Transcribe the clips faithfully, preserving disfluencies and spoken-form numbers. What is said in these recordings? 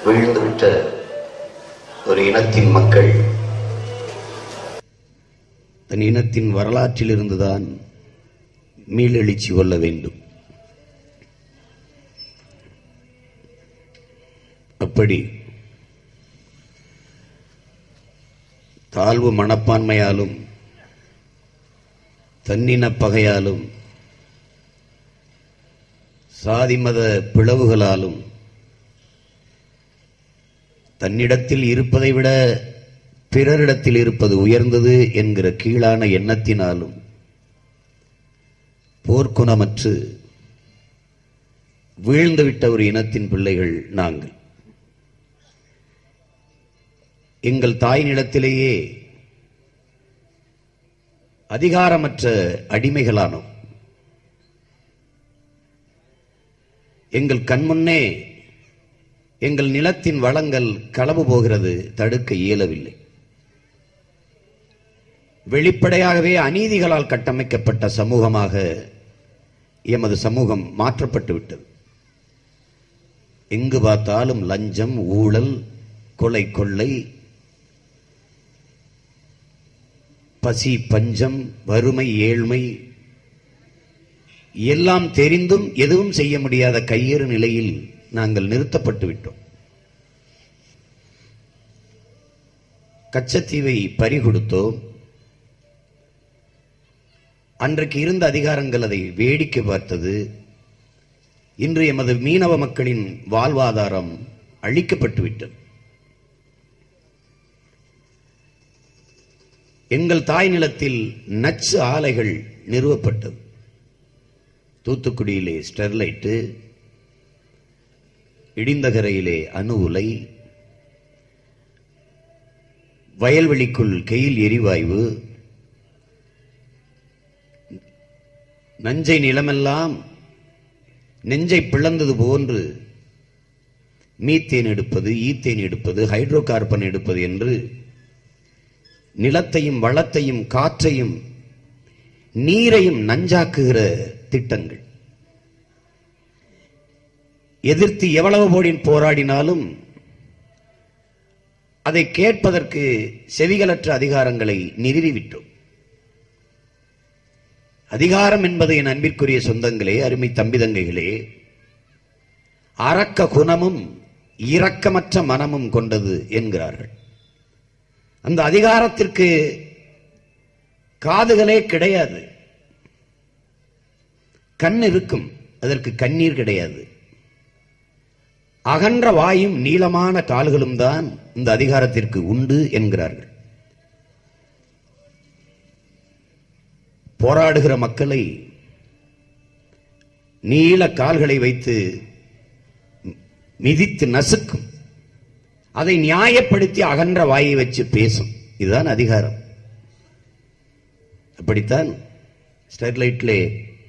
வீழ்ந்துவிட்ட ஒரு இனத்தின் மக்கள் தன் இனத்தின் வரலாற்றில் இருந்துதான் மீளெழுச்சி கொள்ள வேண்டும். அப்படி தாழ்வு மனப்பான்மையாலும் தன்னின பகையாலும் சாதி மத பிளவுகளாலும் தன்னிடத்தில் இருப்பதை விட பிறரிடத்தில் இருப்பது உயர்ந்தது என்கிற கீழான எண்ணத்தினாலும் போர்க்குணமற்று வீழ்ந்துவிட்ட ஒரு இனத்தின் பிள்ளைகள் நாங்கள். எங்கள் தாய் நிலத்திலேயே அதிகாரமற்ற அடிமைகளானோம். எங்கள் கண்முன்னே எங்கள் நிலத்தின் வளங்கள் களவு போகிறது, தடுக்க இயலவில்லை. வெளிப்படையாகவே அநீதிகளால் கட்டமைக்கப்பட்ட சமூகமாக எமது சமூகம் மாற்றப்பட்டு விட்டது. எங்கு பார்த்தாலும் லஞ்சம், ஊழல், கொலை, கொள்ளை, பசி, பஞ்சம், வறுமை, ஏழ்மை எல்லாம் தெரிந்தும் எதுவும் செய்ய முடியாத கையேறு நிலையில் நாங்கள் நிறுத்தப்பட்டு விட்டோம். கச்சத்தீவை பறிகொடுத்தோம். அன்றைக்கு இருந்த அதிகாரங்கள் அதை வேடிக்கை பார்த்தது. இன்று எமது மீனவ மக்களின் வாழ்வாதாரம் அழிக்கப்பட்டு விட்டது. எங்கள் தாய் நிலத்தில் நச்சு ஆலைகள் நிறுவப்பட்டது. தூத்துக்குடியிலே ஸ்டெர்லைட்டு, இடிந்தகரையிலே அணு உலை, வயல்வெளிக்குள் கெயில் எரிவாயு, நஞ்சை நிலமெல்லாம் நெஞ்சை பிளந்தது போன்று மீத்தேன் எடுப்பது, ஈத்தேன் எடுப்பது, ஹைட்ரோ கார்பன் எடுப்பது என்று நிலத்தையும் வளத்தையும் காற்றையும் நீரையும் நஞ்சாக்குகிற திட்டங்கள். எதிர்த்து எவ்வளவு போடி போராடினாலும் அதை கேட்பதற்கு செவிகளற்ற அதிகாரங்களை நிறுவிவிட்டோம். அதிகாரம் என்பது என் அன்பிற்குரிய சொந்தங்களே, அருமை தம்பிதங்கைகளே, அரக்க குணமும் இரக்கமற்ற மனமும் கொண்டது என்கிறார்கள். அந்த அதிகாரத்திற்கு காதுகளே கிடையாது. கண் இருக்கும், அதற்கு கண்ணீர் கிடையாது. அகன்ற வாயும் நீளமான கால்களும் தான் இந்த அதிகாரத்திற்கு உண்டு என்கிறார்கள். போராடுகிற மக்களை நீள கால்களை வைத்து மிதித்து நசுக்கும். அதை நியாயப்படுத்தி அகன்ற வாயை வச்சு பேசும். இதுதான் அதிகாரம். அப்படித்தான் ஸ்டெர்லைட்லே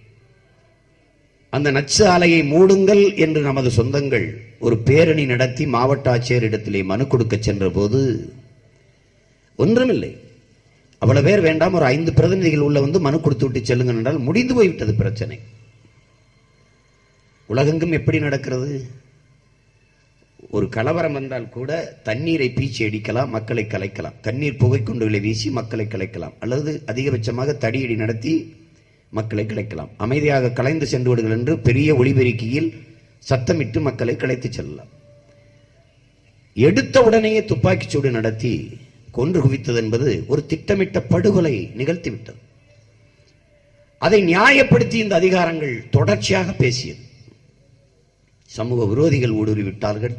அந்த நச்சு ஆலையை மூடுங்கள் என்று நமது சொந்தங்கள் ஒரு பேரணி நடத்தி மாவட்ட ஆட்சியர் இடத்திலே மனு கொடுக்க சென்ற போது ஒன்றுமில்லை, அவ்வளவு பேர் வேண்டாம், ஒரு ஐந்து பிரதிநிதிகள் உள்ள வந்து மனு கொடுத்து விட்டு செல்லுங்க என்றால் முடிந்து போய்விட்டது பிரச்சனை. உலகெங்கும் எப்படி நடக்கிறது? ஒரு கலவரம் வந்தால் கூட தண்ணீரை பீச்சி அடிக்கலாம், மக்களை கலைக்கலாம். தண்ணீர் புகை குண்டுகளை வீசி மக்களை கலைக்கலாம், அல்லது அதிகபட்சமாக தடியடி நடத்தி மக்களை கலைக்கலாம். அமைதியாக கலைந்து சென்று விடுங்கள் என்று பெரிய ஒளிபெருக்கியில் சத்தமிட்டு மக்களை கலைத்து செல்லலாம். எடுத்த உடனேயே துப்பாக்கிச் சூடு நடத்தி கொன்று குவித்தது என்பது ஒரு திட்டமிட்ட படுகொலை நிகழ்த்திவிட்டது. அதை நியாயப்படுத்தி இந்த அதிகாரங்கள் தொடர்ச்சியாக பேசியது. சமூக விரோதிகள் ஊடுருவிவிட்டார்கள்,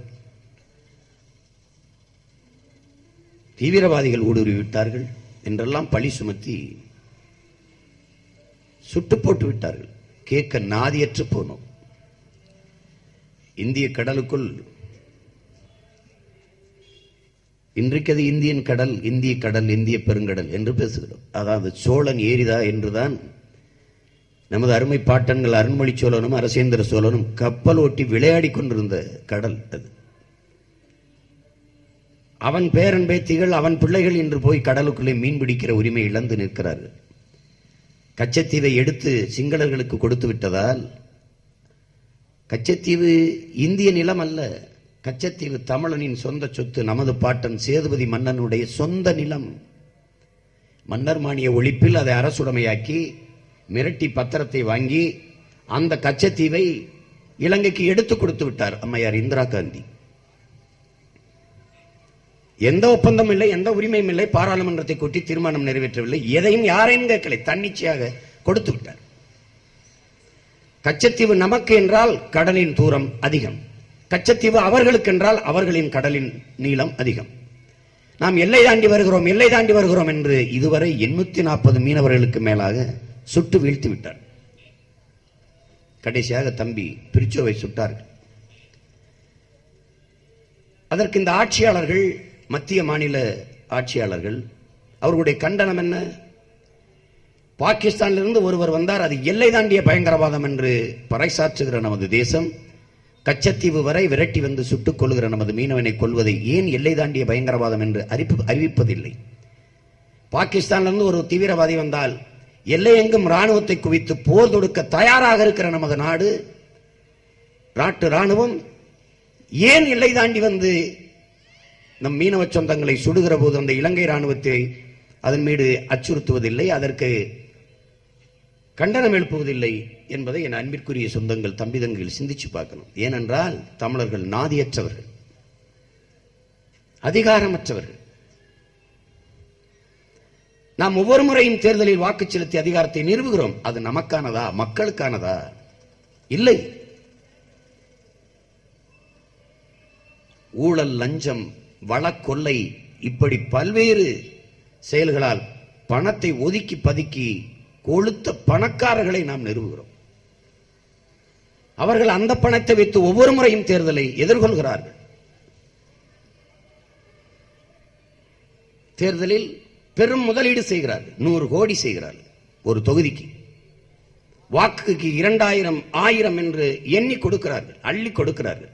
தீவிரவாதிகள் ஊடுருவிவிட்டார்கள் என்றெல்லாம் பழி சுமத்தி சுட்டு போட்டு விட்டார்கள். கேட்க நாதியற்று போனோம். இந்திய கடலுக்குள் இன்றைக்கு அது இந்தியன் கடல், இந்திய கடல், இந்திய பெருங்கடல் என்று பேசுகிறோம். அதாவது சோழன் ஏரிதா என்றுதான் நமது அருமை பாட்டன்கள் அருண்மொழி சோழனும் அரசேந்திர சோழனும் கப்பல் ஓட்டி விளையாடி கொண்டிருந்த கடல் அது. அவன் பேரன் பேத்திகள், அவன் பிள்ளைகள் இன்று போய் கடலுக்குள்ளே மீன் பிடிக்கிற உரிமை இழந்து நிற்கிறார்கள். கச்சத்தீவை எடுத்து சிங்களர்களுக்கு கொடுத்து விட்டதால், கச்சத்தீவு இந்திய நிலம் அல்ல, கச்சத்தீவு தமிழனின் சொந்த சொத்து. நமது பாட்டன் சேதுபதி மன்னனுடைய சொந்த நிலம். மன்னர் மானிய ஒழிப்பில் அதை அரசுடைமையாக்கி மிரட்டி பத்திரத்தை வாங்கி அந்த கச்சத்தீவை இலங்கைக்கு எடுத்து கொடுத்து விட்டார் அம்மையார் இந்திரா காந்தி. எந்த ஒப்பந்தம் இல்லை, எந்த உரிமையும் இல்லை, பாராளுமன்றத்தை கூட்டி தீர்மானம் நிறைவேற்றவில்லை, எதையும் யாரையும் கேட்கலை, தன்னிச்சையாக கொடுத்து விட்டார். கச்சத்தீவு நமக்கு என்றால் கடலின் தூரம் அதிகம், கச்சத்தீவு அவர்களுக்கு என்றால் அவர்களின் கடலின் நீளம் அதிகம். நாம் எல்லை தாண்டி வருகிறோம், எல்லை தாண்டி வருகிறோம் என்று இதுவரை எண்ணூத்தி நாற்பது மீனவர்களுக்கு மேலாக சுட்டு வீழ்த்தி விட்டார். கடைசியாக தம்பி பிரிச்சோவை சுட்டார்கள். அதற்கு இந்த ஆட்சியாளர்கள், மத்திய மாநில ஆட்சியாளர்கள், அவர்களுடைய கண்டனம் என்ன? பாகிஸ்தானிலிருந்து ஒருவர் வந்தார், அது எல்லை தாண்டிய பயங்கரவாதம் என்று பறைசாற்றுகிற நமது தேசம் கச்சத்தீவு வரை விரட்டி வந்து சுட்டுக் கொள்கிற நமது மீனவனை கொள்வதை ஏன் எல்லை தாண்டிய பயங்கரவாதம் என்று அறிவிப்பதில்லை? பாகிஸ்தானிலிருந்து ஒரு தீவிரவாதி வந்தால் எல்லை எங்கும் ராணுவத்தை குவித்து போர் தொடுக்க தயாராக இருக்கிற நமது நாடு, நாட்டு ராணுவம் ஏன் எல்லை தாண்டி வந்து நம் மீனவ சொந்தங்களை சுடுகிற போது அந்த இலங்கை ராணுவத்தை அதன் மீது அச்சுறுத்துவதில்லை, அதற்கு கண்டனம் எழுப்புவதில்லை என்பதை என் அன்பிற்குரிய சொந்தங்கள், தம்பிதங்கள் சிந்திச்சு பார்க்கணும். ஏனென்றால் தமிழர்கள் நாதியற்றவர்கள், அதிகாரமற்றவர்கள். நாம் ஒவ்வொரு முறையும் தேர்தலில் வாக்கு செலுத்தி அதிகாரத்தை நிறுவுகிறோம். அது நமக்கானதா, மக்களுக்கானதா? இல்லை. ஊழல், லஞ்சம், வளக்கொள்ளை, இப்படி பல்வேறு செயல்களால் பணத்தை ஒதுக்கி பதுக்கி கொளுத்த பணக்காரர்களை நாம் நிறுவுகிறோம். அவர்கள் அந்த பணத்தை வைத்து ஒவ்வொரு முறையும் தேர்தலை எதிர்கொள்கிறார்கள். தேர்தலில் பெரும் முதலீடு செய்கிறார்கள், நூறு கோடி செய்கிறார்கள் ஒரு தொகுதிக்கு. வாக்குக்கு இரண்டாயிரம் ஆயிரம் என்று எண்ணி கொடுக்கிறார்கள், அள்ளி கொடுக்கிறார்கள்.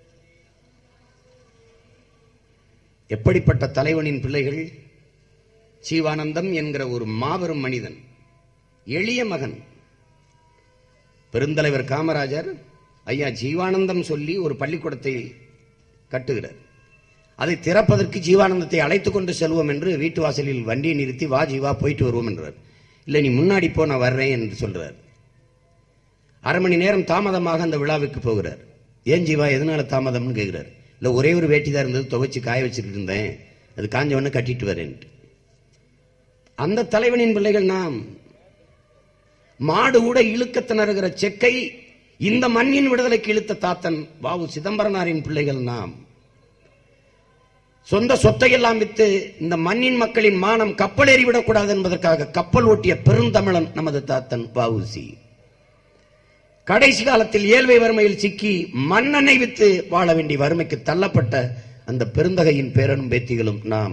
எப்படிப்பட்ட தலைவனின் பிள்ளைகள்? ஜீவானந்தம் என்கிற ஒரு மாபெரும் மனிதன், எளிய மகன். பெருந்தலைவர் காமராஜர் ஐயா ஜீவானந்தம் சொல்லி ஒரு பள்ளிக்கூடத்தை கட்டுகிறார். அதை திறப்பதற்கு ஜீவானந்தத்தை அழைத்துக் கொண்டு செல்வோம் என்று வீட்டு வாசலில் வண்டியை நிறுத்தி, வா ஜீவா போயிட்டு வருவோம் என்றார். இல்லை, நீ முன்னாடி போ, நான் வர்றேன் என்று சொல்றார். அரை மணி நேரம் தாமதமாக அந்த விழாவுக்கு போகிறார். ஏன் ஜீவா, எதனால தாமதம்னு கேட்கிறார். இல்லை, ஒரே ஒரு வேட்டி தான் இருந்தது, துவைச்சு காய வச்சுட்டு இருந்தேன், அது காஞ்சவொன்னு கட்டிட்டு வரேன். அந்த தலைவனின் பிள்ளைகள் நாம். மாடு கூட இழுக்க திணறுகிற செக்கை இந்த மண்ணின் விடுதலைக்கு இழுத்த தாத்தன் வாவு சிதம்பரனாரின் பிள்ளைகள் நாம். சொந்த சொத்தையெல்லாம் வித்து இந்த மண்ணின் மக்களின் மானம் கப்பல் ஏறிவிடக்கூடாது என்பதற்காக கப்பல் ஓட்டிய பெருந்தமிழன் நமது தாத்தன் வாவுசி. கடைசி காலத்தில் ஏழ்மை வறுமையில் சிக்கி மன்னனை வித்து வாழ வேண்டிய வறுமைக்கு தள்ளப்பட்ட அந்த பெருந்தகையின் பேரனும் பேத்திகளும் நாம்.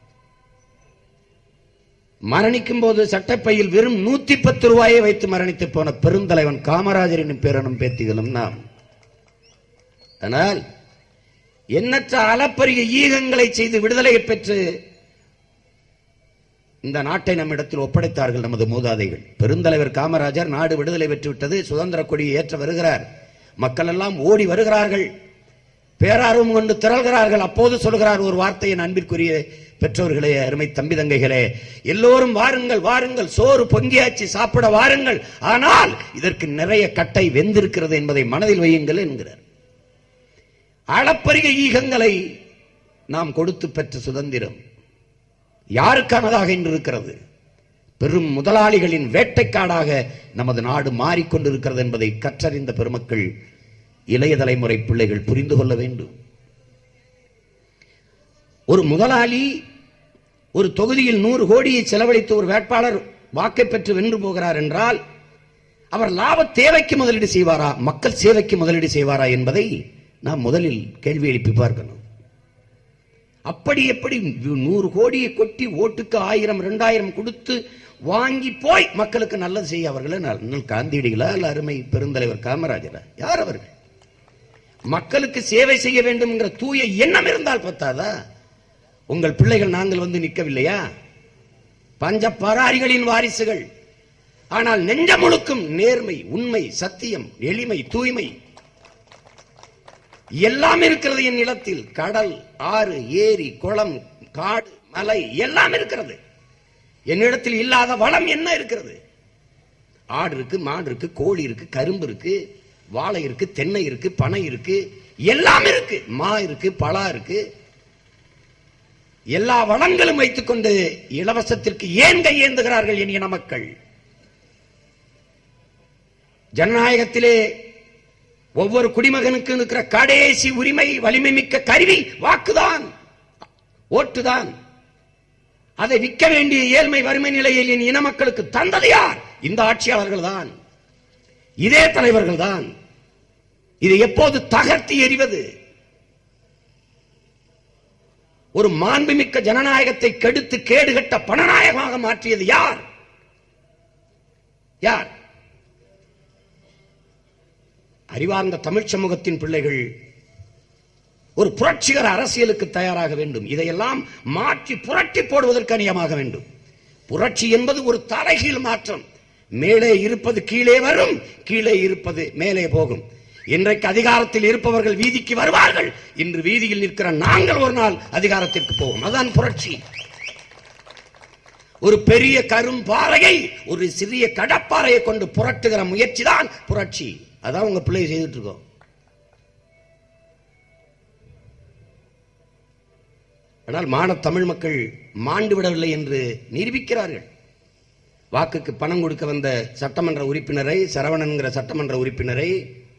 மரணிக்கும் போது சட்டப்பையில் வெறும் நூத்தி பத்து ரூபாயை வைத்து மரணித்து போன பெருந்தலைவன் காமராஜரின் பேரனும் பேத்திகளும் நாம். ஆனால் எண்ணற்ற அளப்பரிய ஈகங்களை செய்து விடுதலையை பெற்று இந்த நாட்டை நம்மிடத்தில் ஒப்படைத்தார்கள் நமது மூதாதைகள். பெருந்தலைவர் காமராஜர் நாடு விடுதலை பெற்றுவிட்டது, சுதந்திர கொடியை ஏற்ற வருகிறார். மக்கள் எல்லாம் ஓடி வருகிறார்கள், பேரார்வம் கொண்டு திரள்கிறார்கள். அப்போது சொல்கிறார் ஒரு வார்த்தையை, அன்பிற்குரிய பெற்றோர்களே, அருமை தம்பி தங்கைகளே, எல்லோரும் வாருங்கள் வாருங்கள், சோறு பொங்கியாச்சு, சாப்பிட வாருங்கள், ஆனால் இதற்கு நிறைய கட்டை வெந்திருக்கிறது என்பதை மனதில் வையுங்கள் என்கிறார். அளப்பரிய ஈகங்களை நாம் கொடுத்து பெற்ற சுதந்திரம் யாருக்கானதாக இன்று இருக்கிறது? பெரும் முதலாளிகளின் வேட்டைக்காடாக நமது நாடு மாறிக்கொண்டிருக்கிறது என்பதை கற்றறிந்த பெருமக்கள், இளைய தலைமுறை பிள்ளைகள் புரிந்து கொள்ள வேண்டும். ஒரு முதலாளி ஒரு தொகுதியில் நூறு கோடியை செலவழித்து ஒரு வேட்பாளர் வாக்கை பெற்று வென்று போகிறார் என்றால் அவர் லாப தேவைக்கு முதலீடு செய்வாரா, மக்கள் சேவைக்கு முதலீடு செய்வாரா என்பதை நாம் முதலில் கேள்வி எழுப்பி பார்க்கணும். அப்படி எப்படி நூறு கோடியை கொட்டி ஓட்டுக்கு ஆயிரம் இரண்டாயிரம் கொடுத்து வாங்கி போய் மக்களுக்கு நல்லது செய்ய அவர்கள் காந்தியடிகளா அல்ல அருமை பெருந்தலைவர் காமராஜரா? யார் அவர்கள்? மக்களுக்கு சேவை செய்ய வேண்டும் என்கிற தூய எண்ணம் இருந்தால் பத்தாதா? உங்கள் பிள்ளைகள் நாங்கள் வந்து நிற்கவில்லையா? பஞ்ச பராரிகளின் வாரிசுகள். ஆனால் நெஞ்சம் முழுக்கும் நேர்மை, உண்மை, சத்தியம், எளிமை, தூய்மை. எல்லாம் இருக்கிறது என் நிலத்தில். கடல், ஆறு, ஏரி, குளம், காடு, மலை எல்லாம் இருக்கிறது. என்னிடத்தில் இல்லாத வளம் என்ன இருக்கிறது? ஆடு இருக்கு, மாடு இருக்கு, கோழி இருக்கு, கரும்பு இருக்கு, வாழை இருக்கு, தென்னை இருக்கு, பனை இருக்கு, எல்லாம் இருக்கு. மா இருக்கு, பலா இருக்கு. எல்லா வளங்களும் வைத்துக் கொண்டு இலவசத்திற்கு ஏன் கையேந்துகிறார்கள் என் இன மக்கள்? ஜனநாயகத்திலே ஒவ்வொரு குடிமகனுக்கு இருக்கிற கடைசி உரிமை, வலிமை மிக்க கருவி வாக்குதான், ஓட்டுதான். அதை விற்க வேண்டிய ஏழ்மை வறுமை நிலையில் என் இன மக்களுக்கு தந்தது யார்? இந்த ஆட்சியாளர்கள் தான், இதே தலைவர்கள் தான். இதை எப்போது தகர்த்தி எறிவது? ஒரு மாண்புமிக்க ஜனநாயகத்தை கெடுத்து கேடுகட்ட பணநாயகமாக மாற்றியது யார்? யார்? அறிவார்ந்த தமிழ் சமூகத்தின் பிள்ளைகள் ஒரு புரட்சிகர அரசியலுக்கு தயாராக வேண்டும். இதையெல்லாம் மாற்றி புரட்டி போடுவதற்கு அநியமாக வேண்டும். புரட்சி என்பது ஒரு தலைகீழ் மாற்றம். மேலே இருப்பது கீழே வரும், கீழே இருப்பது மேலே போகும். இன்றைக்கு அதிகாரத்தில் இருப்பவர்கள் வீதிக்கு வருவார்கள், இன்று வீதியில் நிற்கிற நாங்கள் ஒரு நாள் அதிகாரத்திற்கு போவோம். அதுதான் புரட்சி. ஒரு பெரிய கரும்பாறையை ஒரு சிறிய கடப்பாறையை கொண்டு புரட்டுகிற முயற்சி தான் புரட்சி. அதான் உங்க பிள்ளை செய்துட்டு இருக்கோம். ஆனால் மான தமிழ் மக்கள் மாண்டு விடவில்லை என்று நிரூபிக்கிறார்கள். வாக்குக்கு பணம் கொடுக்க வந்த சட்டமன்ற உறுப்பினரை, சரவணன்கிற சட்டமன்ற உறுப்பினரை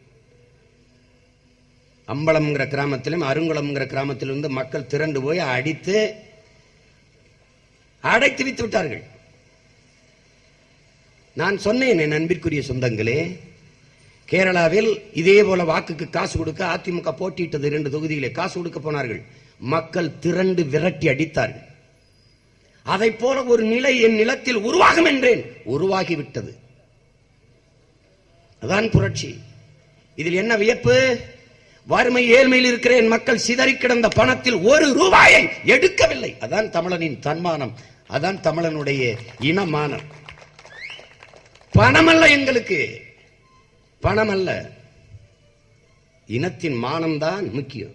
அம்பலம்ங்கிற கிராமத்திலும் அருங்குளம்ங்கிற கிராமத்திலிருந்து மக்கள் திரண்டு போய் அடித்து அடைத்து வைத்து விட்டார்கள். நான் சொன்னேன், என் அன்பிற்குரிய சொந்தங்களே, கேரளாவில் இதே போல வாக்குக்கு காசு கொடுக்க அதிமுக போட்டியிட்டது. இரண்டு தொகுதியிலே காசு கொடுக்க போனார்கள். மக்கள் திரண்டு விரட்டி அடித்தார்கள். அதை போல ஒரு நிலை என் நிலத்தில் உருவாகும் என்றேன். உருவாகிவிட்டது. அதான் புரட்சி. இதில் என்ன வியப்பு? வறுமை ஏழ்மையில் இருக்கிற என் மக்கள் சிதறி கிடந்த பணத்தில் ஒரு ரூபாயை எடுக்கவில்லை. அதான் தமிழனின் தன்மானம், அதான் தமிழனுடைய இனமானம். பணம் அல்ல எங்களுக்கு, பணம் அல்ல, இனத்தின் மானம்தான் முக்கியம்.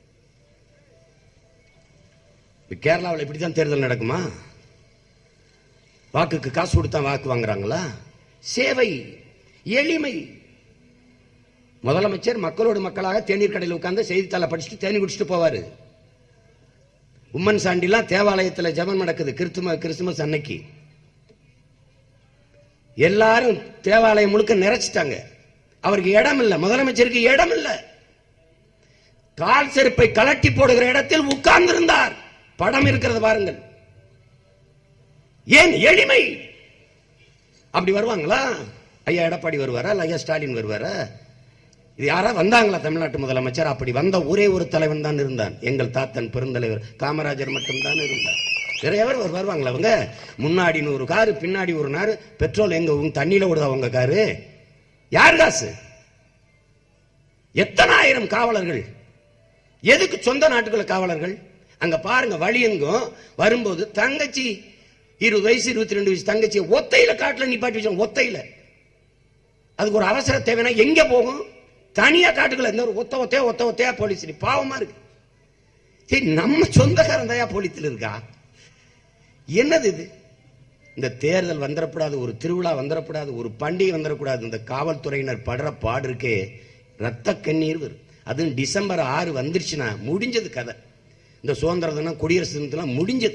கேரளாவில் இப்படித்தான் தேர்தல் நடக்குமா? வாக்குக்கு காசு கொடுத்தா வாக்கு வாங்குறாங்களா? சேவை, எளிமை. முதலமைச்சர் மக்களோடு மக்களாக தேநீர் கடையில் உட்கார்ந்து செய்தித்தாளை படிச்சுட்டு தேநீர் குடிச்சிட்டு போவாரு. உம்மன் சாண்டிலாம் தேவாலயத்தில் ஜெபம் நடக்குது கிறிஸ்துமஸ் அன்னைக்கு. எல்லாரும் தேவாலயம் முழுக்க நிறைச்சிட்டாங்க. அவருக்கு இடம் இல்ல, முதலமைச்சருக்கு இடம் இல்ல. கால் செருப்பை கலட்டி போடுகிற இடத்தில் உட்கார்ந்து இருந்தார். படம் இருக்கிறது பாருங்கள். ஏன்? எளிமை. அப்படி வருவாங்களா? ஐயா எடப்பாடி வருவாரா? ஐயா ஸ்டாலின் வருவாரா? இது யாரா வந்தாங்களா தமிழ்நாட்டு முதலமைச்சர்? அப்படி வந்த ஒரே ஒரு தலைவன் தான் இருந்தான், எங்கள் தாத்தன் பெருந்தலைவர் காமராஜர் மட்டும்தான் இருந்தார். வேற எவர் வருவாங்களா? அவங்க முன்னாடி நூறு காரு, பின்னாடி ஒரு நாறு, பெட்ரோல் எங்க தண்ணியில விடுதா உங்க காரு? யார் காசு? எத்தனை ஆயிரம் காவலர்கள்? எதுக்கு சொந்த நாட்டுக்குள்ள காவலர்கள்? அங்க பாருங்க, வழி எங்கும் வரும்போது தங்கச்சி இருபது வயசு இருபத்தி ரெண்டு வயசு தங்கச்சி ஒத்தையில காட்டுல நிப்பாட்டி வச்சோம். ஒத்தையில அதுக்கு ஒரு அவசர தேவைன்னா எங்க போகும்? தனியா காட்டுக்குள்ள இந்த ஒரு ஒத்த ஒத்தையா ஒத்த ஒத்தையா போலீஸ். பாவமா இருக்கு. சரி, நம்ம சொந்தக்காரன் தயா போலீஸ்ல இருக்கா? என்னது இது? இந்த தேர்தல் வந்துடக்கூடாது, ஒரு திருவிழா வந்துடக்கூடாது, ஒரு பண்டிகை வந்துடக்கூடாது. இந்த காவல்துறையினர் படுற பாடு இருக்கே, ரத்த கண்ணீர் வரும். அதுவும் டிசம்பர் ஆறு வந்துருச்சுன்னா முடிஞ்சது கதை. இந்த சுதந்திர தினம், குடியரசு தினத்தெல்லாம் முடிஞ்சது.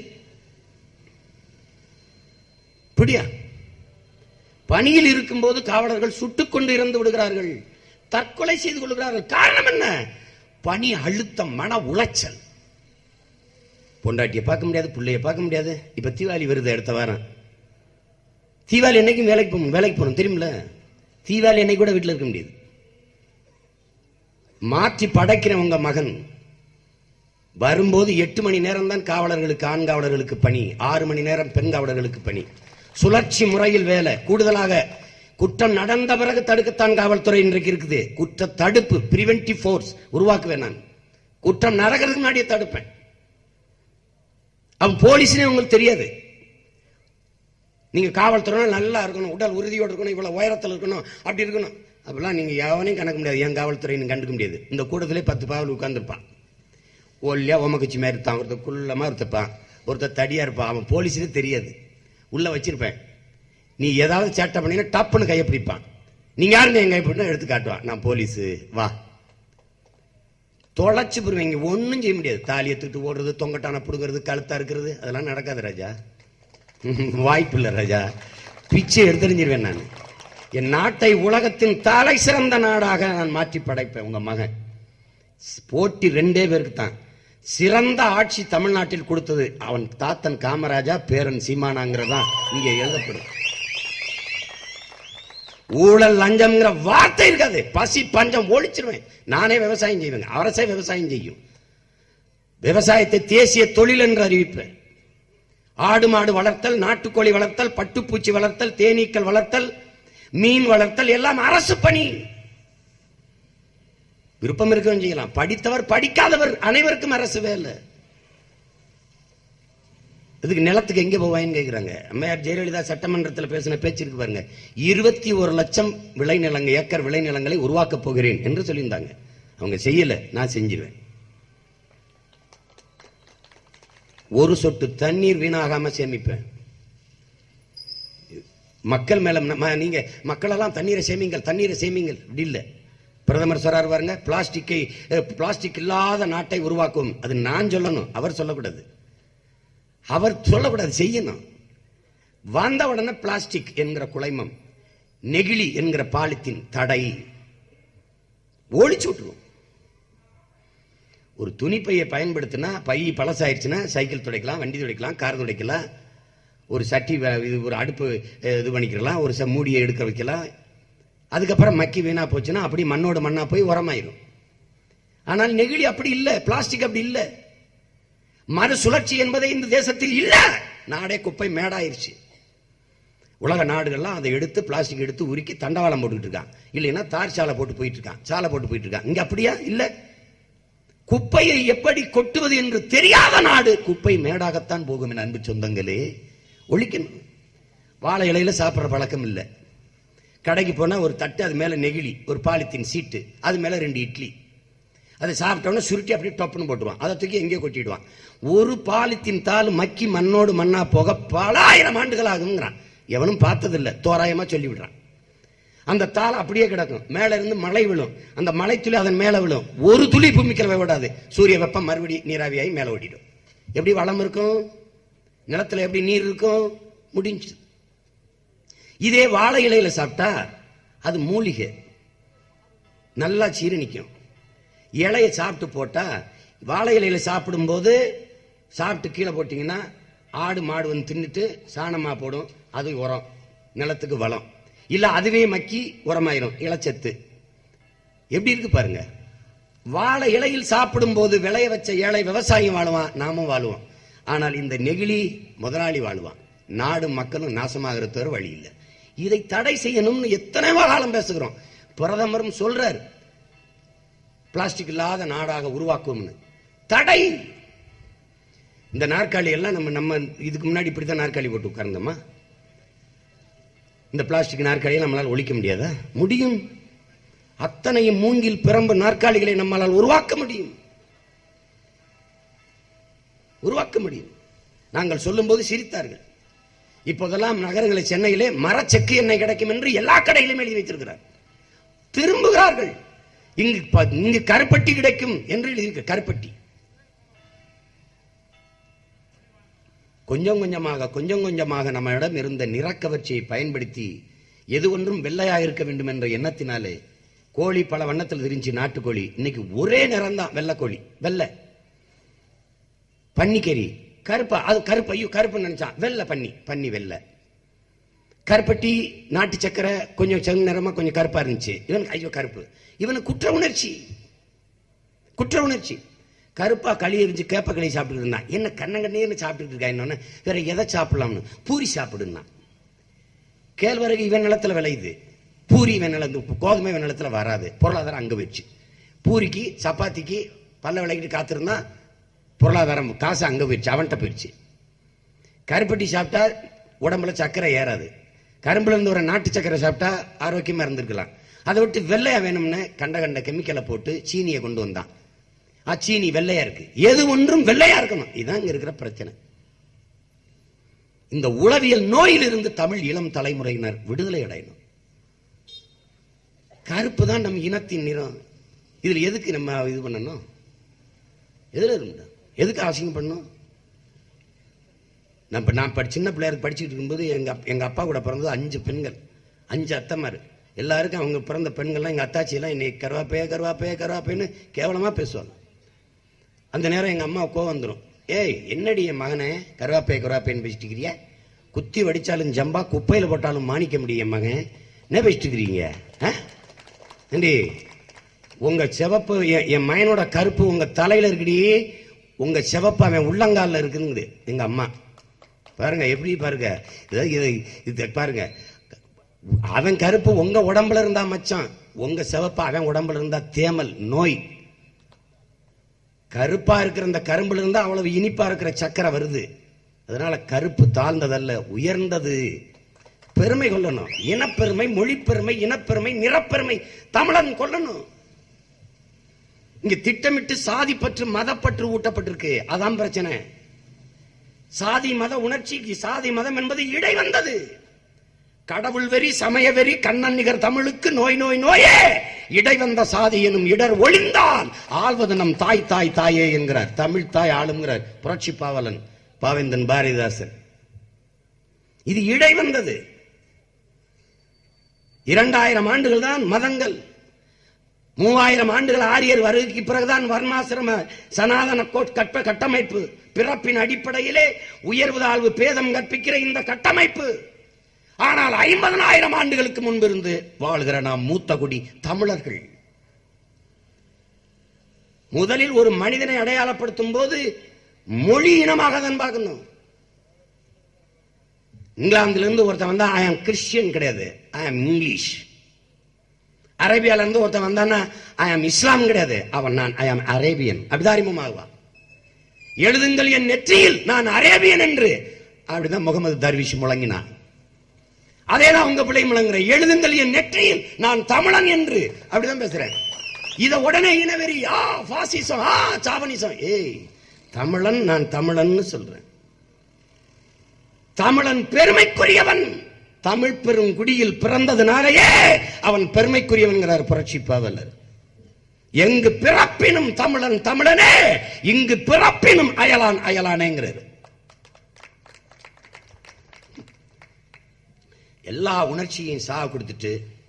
பிடியா பணியில் இருக்கும் போது காவலர்கள் சுட்டுக் கொண்டு இறந்து விடுகிறார்கள், தற்கொலை செய்து கொள்கிறார்கள். காரணம் என்ன? பணி அழுத்தம், மன உளைச்சல். பொண்டாட்டியை பார்க்க முடியாது, பிள்ளைய பார்க்க முடியாது. இப்ப தீபாவளி வருது அடுத்த வாரம். தீபாவளி என்னைக்கும் வேலைக்கு போகணும், வேலைக்கு போகணும் தெரியுமில்ல. தீபாவளி என்னைக்கு கூட வீட்டில் இருக்க முடியாது. மாற்றி படைக்கிற உங்க மகன் வரும்போது எட்டு மணி நேரம் தான் காவலர்களுக்கு, ஆண் காவலர்களுக்கு பணி, ஆறு மணி நேரம் பெண் காவலர்களுக்கு பணி. சுழற்சி முறையில் வேலை. கூடுதலாக குற்றம் நடந்த பிறகு தடுக்கத்தான் காவல்துறை இன்றைக்கு இருக்குது. குற்ற தடுப்பு, பிரிவென்டிவ் ஃபோர்ஸ் உருவாக்குவேன் நான். குற்றம் நடக்கிறதுக்கு முன்னாடியே தடுப்பேன். அவன் போலீஸ்னே உங்களுக்கு தெரியாது. நீங்க காவல்துறை நல்லா இருக்கணும், உடல் உறுதியோடு இருக்கணும், இவ்வளவு உயரத்தில் இருக்கணும், அப்படி இருக்கணும். அப்பெல்லாம் நீங்க எவனையும் கணக்க முடியாது, என் காவல்துறைன்னு கண்டுக்க முடியாது. இந்த கூட்டத்திலே பத்து பாவல் உட்கார்ந்துருப்பான், ஒல்லியா ஒமக்குச்சி மாதிரி இருப்பான், ஒருத்தர் குள்ளமா இருப்பான், ஒருத்தர் தடியா இருப்பான், அவன் போலீஸுக்கு தெரியாது, உள்ள வச்சிருப்பேன். நீ ஏதாவது சேட்டை பண்ணீங்கன்னா டப்புன்னு கையை பிடிப்பான். நீங்க யாருங்க என் கைப்பிடினா எடுத்து காட்டுவான், நான் போலீஸு வா. தொலைச்சு போடுவீங்க, ஒன்னும் செய்ய முடியாது. தாலியை தூக்கிட்டு ஓடுறது, தொங்கட்டான புடுங்கிறது, கழுத்தா இருக்கிறது, அதெல்லாம் நடக்காது ராஜா. வாய்ப்பு இல்லை ராஜா, பிச்சை எடுத்தறிஞ்சிருவேன் நான். என் நாட்டை உலகத்தின் தலை சிறந்த நாடாக நான் மாற்றி படைப்பேன். உங்க மகன் போட்டி ரெண்டே பேருக்கு தான். சிறந்த ஆட்சி தமிழ்நாட்டில் கொடுத்தது அவன் தாத்தன் காமராஜா, பேரன் சீமானாங்கிறதான் இங்கே எழுதப்படும். ஊழல் லஞ்சம்ங்கிற வார்த்தை இருக்காது. பசி பஞ்சம் ஒழிச்சிருவேன். நானே விவசாயம் செய்வேன், அரசே விவசாயம் செய்யும். விவசாயத்தை தேசிய தொழில் என்று அறிவிப்பேன். ஆடு மாடு வளர்த்தல், நாட்டுக்கோழி வளர்த்தல், பட்டுப்பூச்சி வளர்த்தல், தேனீக்கள் வளர்த்தல், மீன் வளர்த்தல் எல்லாம் அரசு பணி. விருப்பம் இருக்கவும் செய்யலாம். படித்தவர் படிக்காதவர் அனைவருக்கும் அரசு வேலை. இதுக்கு நிலத்துக்கு எங்க போவாயின்னு கேட்கிறாங்க. அம்மையார் ஜெயலலிதா சட்டமன்றத்தில் பேசின பேச்சு இருக்கு பாருங்க. இருபத்தி ஒரு லட்சம் விளைநிலங்க ஏக்கர் விளைநிலங்களை உருவாக்க போகிறேன் என்று சொல்லியிருந்தாங்க. அவங்க செய்யல, நான் செஞ்சிருவேன். ஒரு சொட்டு தண்ணீர் வீணாகாம சேமிப்பேன். மக்கள் மேல நீங்க மக்கள் எல்லாம் தண்ணீரை சேமிங்கள், தண்ணீரை சேமிங்கள் அப்படி இல்லை. பிரதமர் சொல்றாரு பாருங்க, பிளாஸ்டிக்கை பிளாஸ்டிக் இல்லாத நாட்டை உருவாக்கும். அது நான் சொல்லணும், அவர் சொல்லக்கூடாது. அவர் சொல்லக்கூடாது, செய்யணும். வந்த உடனே பிளாஸ்டிக் என்கிற குலைமம், நெகிழி என்கிற பாலித்தீன் தடை ஒழிச்சு விட்டுருவோம். ஒரு துணிப்பையை பயன்படுத்தினா பை பழசாயிருச்சுன்னா சைக்கிள் துடைக்கலாம், வண்டி துடைக்கலாம், கார் துடைக்கலாம், ஒரு சட்டி இது ஒரு அடுப்பு இது பண்ணிக்கலாம், ஒரு மூடியை எடுக்க வைக்கலாம். அதுக்கப்புறம் மக்கி வீணா போச்சுன்னா அப்படி மண்ணோட மண்ணா போய் உரமாயிரும். ஆனால் நெகிழி அப்படி இல்லை, பிளாஸ்டிக் அப்படி இல்லை. மறு சுழற்சி என்பதை இந்த தேசத்தில் இல்ல. நாடே குப்பை மேடாயிருச்சு. உலக நாடுகள்லாம் அதை எடுத்து பிளாஸ்டிக் எடுத்து உருக்கி தண்டவாளம் போட்டுக்கிட்டு இருக்கான், இல்லைன்னா தார் சாலை போட்டு போயிட்டு இருக்கான், சாலை போட்டு போயிட்டு இருக்கான். இங்க அப்படியா இல்ல. குப்பையை எப்படி கொட்டுவது என்று தெரியாத நாடு. குப்பை மேடாகத்தான் போகும் என் அன்பு சொந்தங்களே. ஒழிக்கணும். வாழை இலையில சாப்பிட்ற பழக்கம் இல்லை. கடைக்கு போனா ஒரு தட்டு, அது மேல நெகிழி, ஒரு பாலித்தீன் சீட்டு, அது மேல ரெண்டு இட்லி. அதை சாப்பிட்டோன்னா சுருட்டி அப்படியே டப்புன்னு போட்டுருவான், அதை தூக்கி எங்கேயோ கொட்டிடுவான். ஒரு பாலித்தீன் தாள் மக்கி மண்ணோடு மண்ணா போக பல ஆயிரம் ஆண்டுகள் ஆகுங்கிறான். எவனும் பார்த்ததில்லை, தோராயமா சொல்லி விடுறான். அந்த தாள் அப்படியே கிடக்கும், மேல இருந்து மழை விழும், அந்த மழை துளி அதன் மேல விழும், ஒரு துளி பூமிக்கிறவை விடாது. சூரிய வெப்பம் மறுபடி நீராவியாகி மேல ஓடிடும். எப்படி வளம் இருக்கும்? நிலத்துல எப்படி நீர் இருக்கும்? முடிஞ்சு. இதே வாழை இலையில சாப்பிட்டா அது மூலிகை, நல்லா சீரணிக்கும். இலையை சாப்பிட்டு போட்டா, வாழை இலையில சாப்பிடும் போது சாப்பிட்டு கீழே போட்டீங்கன்னா ஆடு மாடு வந்து தின்னுட்டு சாணமா போடும், அது உரம், நிலத்துக்கு வளம். இல்ல அதுவே மக்கி உரமாயிரும், இலச்சத்து. எப்படி இருக்கு பாருங்க. வாழை இலையில் சாப்பிடும் போது விளைய வச்ச ஏழை விவசாயம் வாழுவான், நாமும் வாழுவோம். ஆனால் இந்த நெகிழி முதலாளி வாழுவான், நாடும் மக்களும் நாசமாகிற தவிர வழி இல்லை. இதை தடை செய்யணும்னு எத்தனை காலம் பேசுகிறோம். பிரதமரும் சொல்றாரு, பிளாஸ்டிக் இல்லாத நாடாக உருவாக்குவோம்னு. தடை. இந்த நாற்காலி எல்லாம் நம்ம நம்ம இதுக்கு முன்னாடி இப்படித்தான் நாற்காலி போட்டு உட்கார்ந்தோமா? இந்த பிளாஸ்டிக் நாற்காலியை நம்மளால் ஒழிக்க முடியாதா? முடியும். அத்தனையும் மூங்கில் பிரம்பு நாற்காலிகளை நம்மளால் உருவாக்க முடியும், உருவாக்க முடியும். நாங்கள் சொல்லும் போது சிரித்தார்கள். இப்போதெல்லாம் நகரங்களை, சென்னையிலே மரச்செக்கு எண்ணெய் கிடைக்கும் என்று எல்லா கடையிலும் எழுதி வைத்திருக்கிறார். திரும்புகிறார்கள். இங்கு இங்கு கருப்பட்டி கிடைக்கும் என்று எழுதி, கருப்பட்டி. கொஞ்சம் கொஞ்சமாக கொஞ்சம் கொஞ்சமாக நம்மிடம் இருந்த நிறக்கவர்ச்சியை பயன்படுத்தி எது ஒன்றும் வெள்ளையாக இருக்க வேண்டும் என்ற எண்ணத்தினாலே கோழி பல வண்ணத்தில் தெரிஞ்சு, நாட்டுக்கோழி இன்னைக்கு ஒரே நிறம் தான், வெள்ளை கோழி, வெள்ளை. பன்னிக்கறி கருப்பா, அது கருப்பு, ஐயோ கருப்பு நினைச்சான், வெள்ளை பன்னி, பன்னி வெள்ளை. கருப்பட்டி, நாட்டு சக்கரை கொஞ்சம் செங்க நிறமா கொஞ்சம் கருப்பா இருந்துச்சு, இவனுக்கு ஐயோ கருப்பு. இவனுக்கு குற்ற உணர்ச்சி, குற்ற உணர்ச்சி. கருப்பா களி எரிஞ்சு கேப்ப களி சாப்பிட்டு இருந்தான். என்ன கண்ணங்கண்ணேன்னு சாப்பிட்டு இருக்கா? இன்னொன்னு வேற எதை சாப்பிடலாம்னு, பூரி சாப்பிடுனா. கேழ்வரகு இவன் நிலத்துல விளையுது, பூரி இவன் நிலத்து, கோதுமை இவன் நிலத்துல வராது, பொருளாதாரம் அங்க வச்சு. பூரிக்கு சப்பாத்திக்கு பல்ல விளைக்கிட்டு காத்திருந்தா பொருளாதாரம் காசு அங்க போயிடுச்சு, அவன்கிட்ட போயிடுச்சு. கருப்பட்டி சாப்பிட்டா உடம்புல சக்கரை ஏறாது. கரும்புல இருந்து ஒரு நாட்டு சக்கரை சாப்பிட்டா ஆரோக்கியமா இருந்திருக்கலாம். அதை விட்டு வெள்ளையா வேணும்னு கண்ட கண்ட கெமிக்கலை போட்டு சீனியை கொண்டு வந்தான். சீனி வெள்ளையா இருக்கு, எது ஒன்றும் வெள்ளையா இருக்கணும். இதுதான் இங்க இருக்கிற பிரச்சனை. இந்த உளவியல் நோயிலிருந்து தமிழ் இளம் தலைமுறையினர் விடுதலை அடையணும். கருப்பு தான் நம்ம இனத்தின் நிறம். இதுல எதுக்கு நம்ம இது பண்ணணும்? எதுல இருந்தா எதுக்கு அசிங்கம் பண்ணணும்? நம்ம நான் சின்ன பிள்ளையாருக்கு படிச்சுட்டு இருக்கும்போது எங்க எங்க அப்பா கூட பிறந்தது அஞ்சு பெண்கள், அஞ்சு அத்தைமாரு. எல்லாருக்கும் அவங்க பிறந்த பெண்கள்லாம் எங்க அத்தாச்சி எல்லாம் இன்னைக்கு கருவாப்பே கருவாப்பே கருவாப்பேன்னு கேவலமா பேசுவாங்க. அந்த நேரம் எங்க அம்மா கோவம் வந்துடும். ஏய் என்னடி என் மகனே கருவாப்பே கருவாப்பேன்னு பேசிட்டு இருக்கிறிய? குத்தி வடிச்சாலும் ஜம்பா குப்பையில போட்டாலும் மாணிக்க முடியும் மகன், என்ன பேசிட்டு இருக்கிறீங்க? உங்க சிவப்பு என் மகனோட கருப்பு உங்க தலையில இருக்குடி, உங்க சிவப்பு அவன் உள்ளங்கால இருக்குங்குது எங்க அம்மா. பாருங்க எப்படி பாருங்க, இது பாருங்க, அவன் கருப்பு உங்க உடம்புல இருந்தா மச்சான், உங்க சிவப்பு அவன் உடம்புல இருந்தா தேமல் நோய். கருப்பா இருக்கிற அந்த கரும்புல இருந்தா அவ்வளவு இனிப்பா இருக்கிற சக்கரை வருது. அதனால கருப்பு தாழ்ந்ததல்ல, உயர்ந்தது. பெருமை கொள்ளணும், இனப்பெருமை, மொழிப்பெருமை, இனப்பெருமை, நிறப்பெருமை தமிழன் கொள்ளணும். இங்க திட்டமிட்டு சாதி பற்று மதப்பற்று ஊட்டப்பட்டிருக்கு. அதான் பிரச்சனை. சாதி மத உணர்ச்சிக்கு சாதி மதம் என்பது இடை வந்தது. கடவுள் வெறி, சமய வெறி, கண்ணன் நிகர் தமிழுக்கு நோய் நோய் நோயே. இடை வந்த சாதி எனும் இடர் ஒளிந்தால் ஆள்வது நம் தாய் தாய் தாயே என்கிறார். தமிழ் தாய் ஆளுங்கிறார் புரட்சி பாவலன் பாவேந்தன் பாரதிதாசன். இது இடை வந்தது. இரண்டாயிரம் ஆண்டுகள் தான் மதங்கள், மூவாயிரம் ஆண்டுகள் ஆரியர் வருகைக்கு பிறகுதான் வர்ணாசிரம சனாதன கற்ப கட்டமைப்பு. பிறப்பின் அடிப்படையிலே உயர்வு தாழ்வு பேதம் கற்பிக்கிற இந்த கட்டமைப்பு. ஆனால் ஐம்பதனாயிரம் ஆண்டுகளுக்கு முன்பிருந்து வாழ்கிற நாம் மூத்த குடி தமிழர்கள். முதலில் ஒரு மனிதனை அடையாளப்படுத்தும் போது மொழி இனமாக தான் பார்க்கணும். இங்கிலாந்திலிருந்து ஒருத்தன் வந்தா ஐ ஆம் கிறிஸ்டியன் கிடையாது, ஐ ஆம் இங்கிலீஷ். அரேபியால இருந்து ஒருத்தன் வந்தானா ஐ ஆம் இஸ்லாம் கிடையாது, அவன் நான் ஐ ஆம் அரேபியன். அப்படிதான் அறிமுகமாகுவான். எழுதுங்கள் என் நெற்றியில் நான் அரேபியன் என்று. அப்படிதான் முகமது தர்விஷ் முழங்கினான். அதேதான் உங்க பிள்ளை முழங்குற. எழுதுங்கள் என் நெற்றியில் நான் தமிழன் என்று. அப்படிதான் பேசுறேன். இத உடனே இனவெறி, ஆ பாசிசம், ஆ சாவனிசம். ஏய் தமிழன், நான் தமிழன் சொல்றேன். தமிழன் பெருமைக்குரியவன். தமிழ் பெரும் குடியில் பிறந்ததுனாலேயே அவன் பெருமைக்குரியவன் புரட்சி பாவலர். எங்கு பிறப்பினும் தமிழன் தமிழனே, இங்கு பிறப்பினும் அயலான் அயலானேங்கிறார். எல்லா உணர்ச்சியையும் சாக கொடுத்துட்டு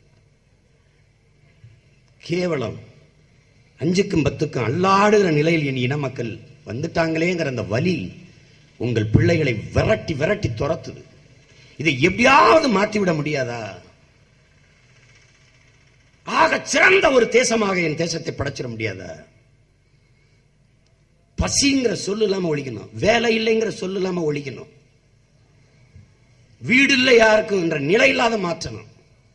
கேவலம் அஞ்சுக்கும் பத்துக்கும் அல்லாடுகிற நிலையில் என் இன மக்கள் வந்துட்டாங்களேங்கிற அந்த வலி உங்கள் பிள்ளைகளை விரட்டி விரட்டி துரத்துது. இதை எப்படியாவது மாற்றிவிட முடியாதா? ஆக சிறந்த ஒரு தேசமாக என் தேசத்தை படைச்சிட முடியாதா? பசிங்கிற சொல்லு இல்லாம ஒழிக்கணும், வேலை இல்லைங்கிற சொல்லு இல்லாம ஒழிக்கணும், வீடு இல்லை யாருக்கும் என்ற நிலை இல்லாத மாற்றணும்.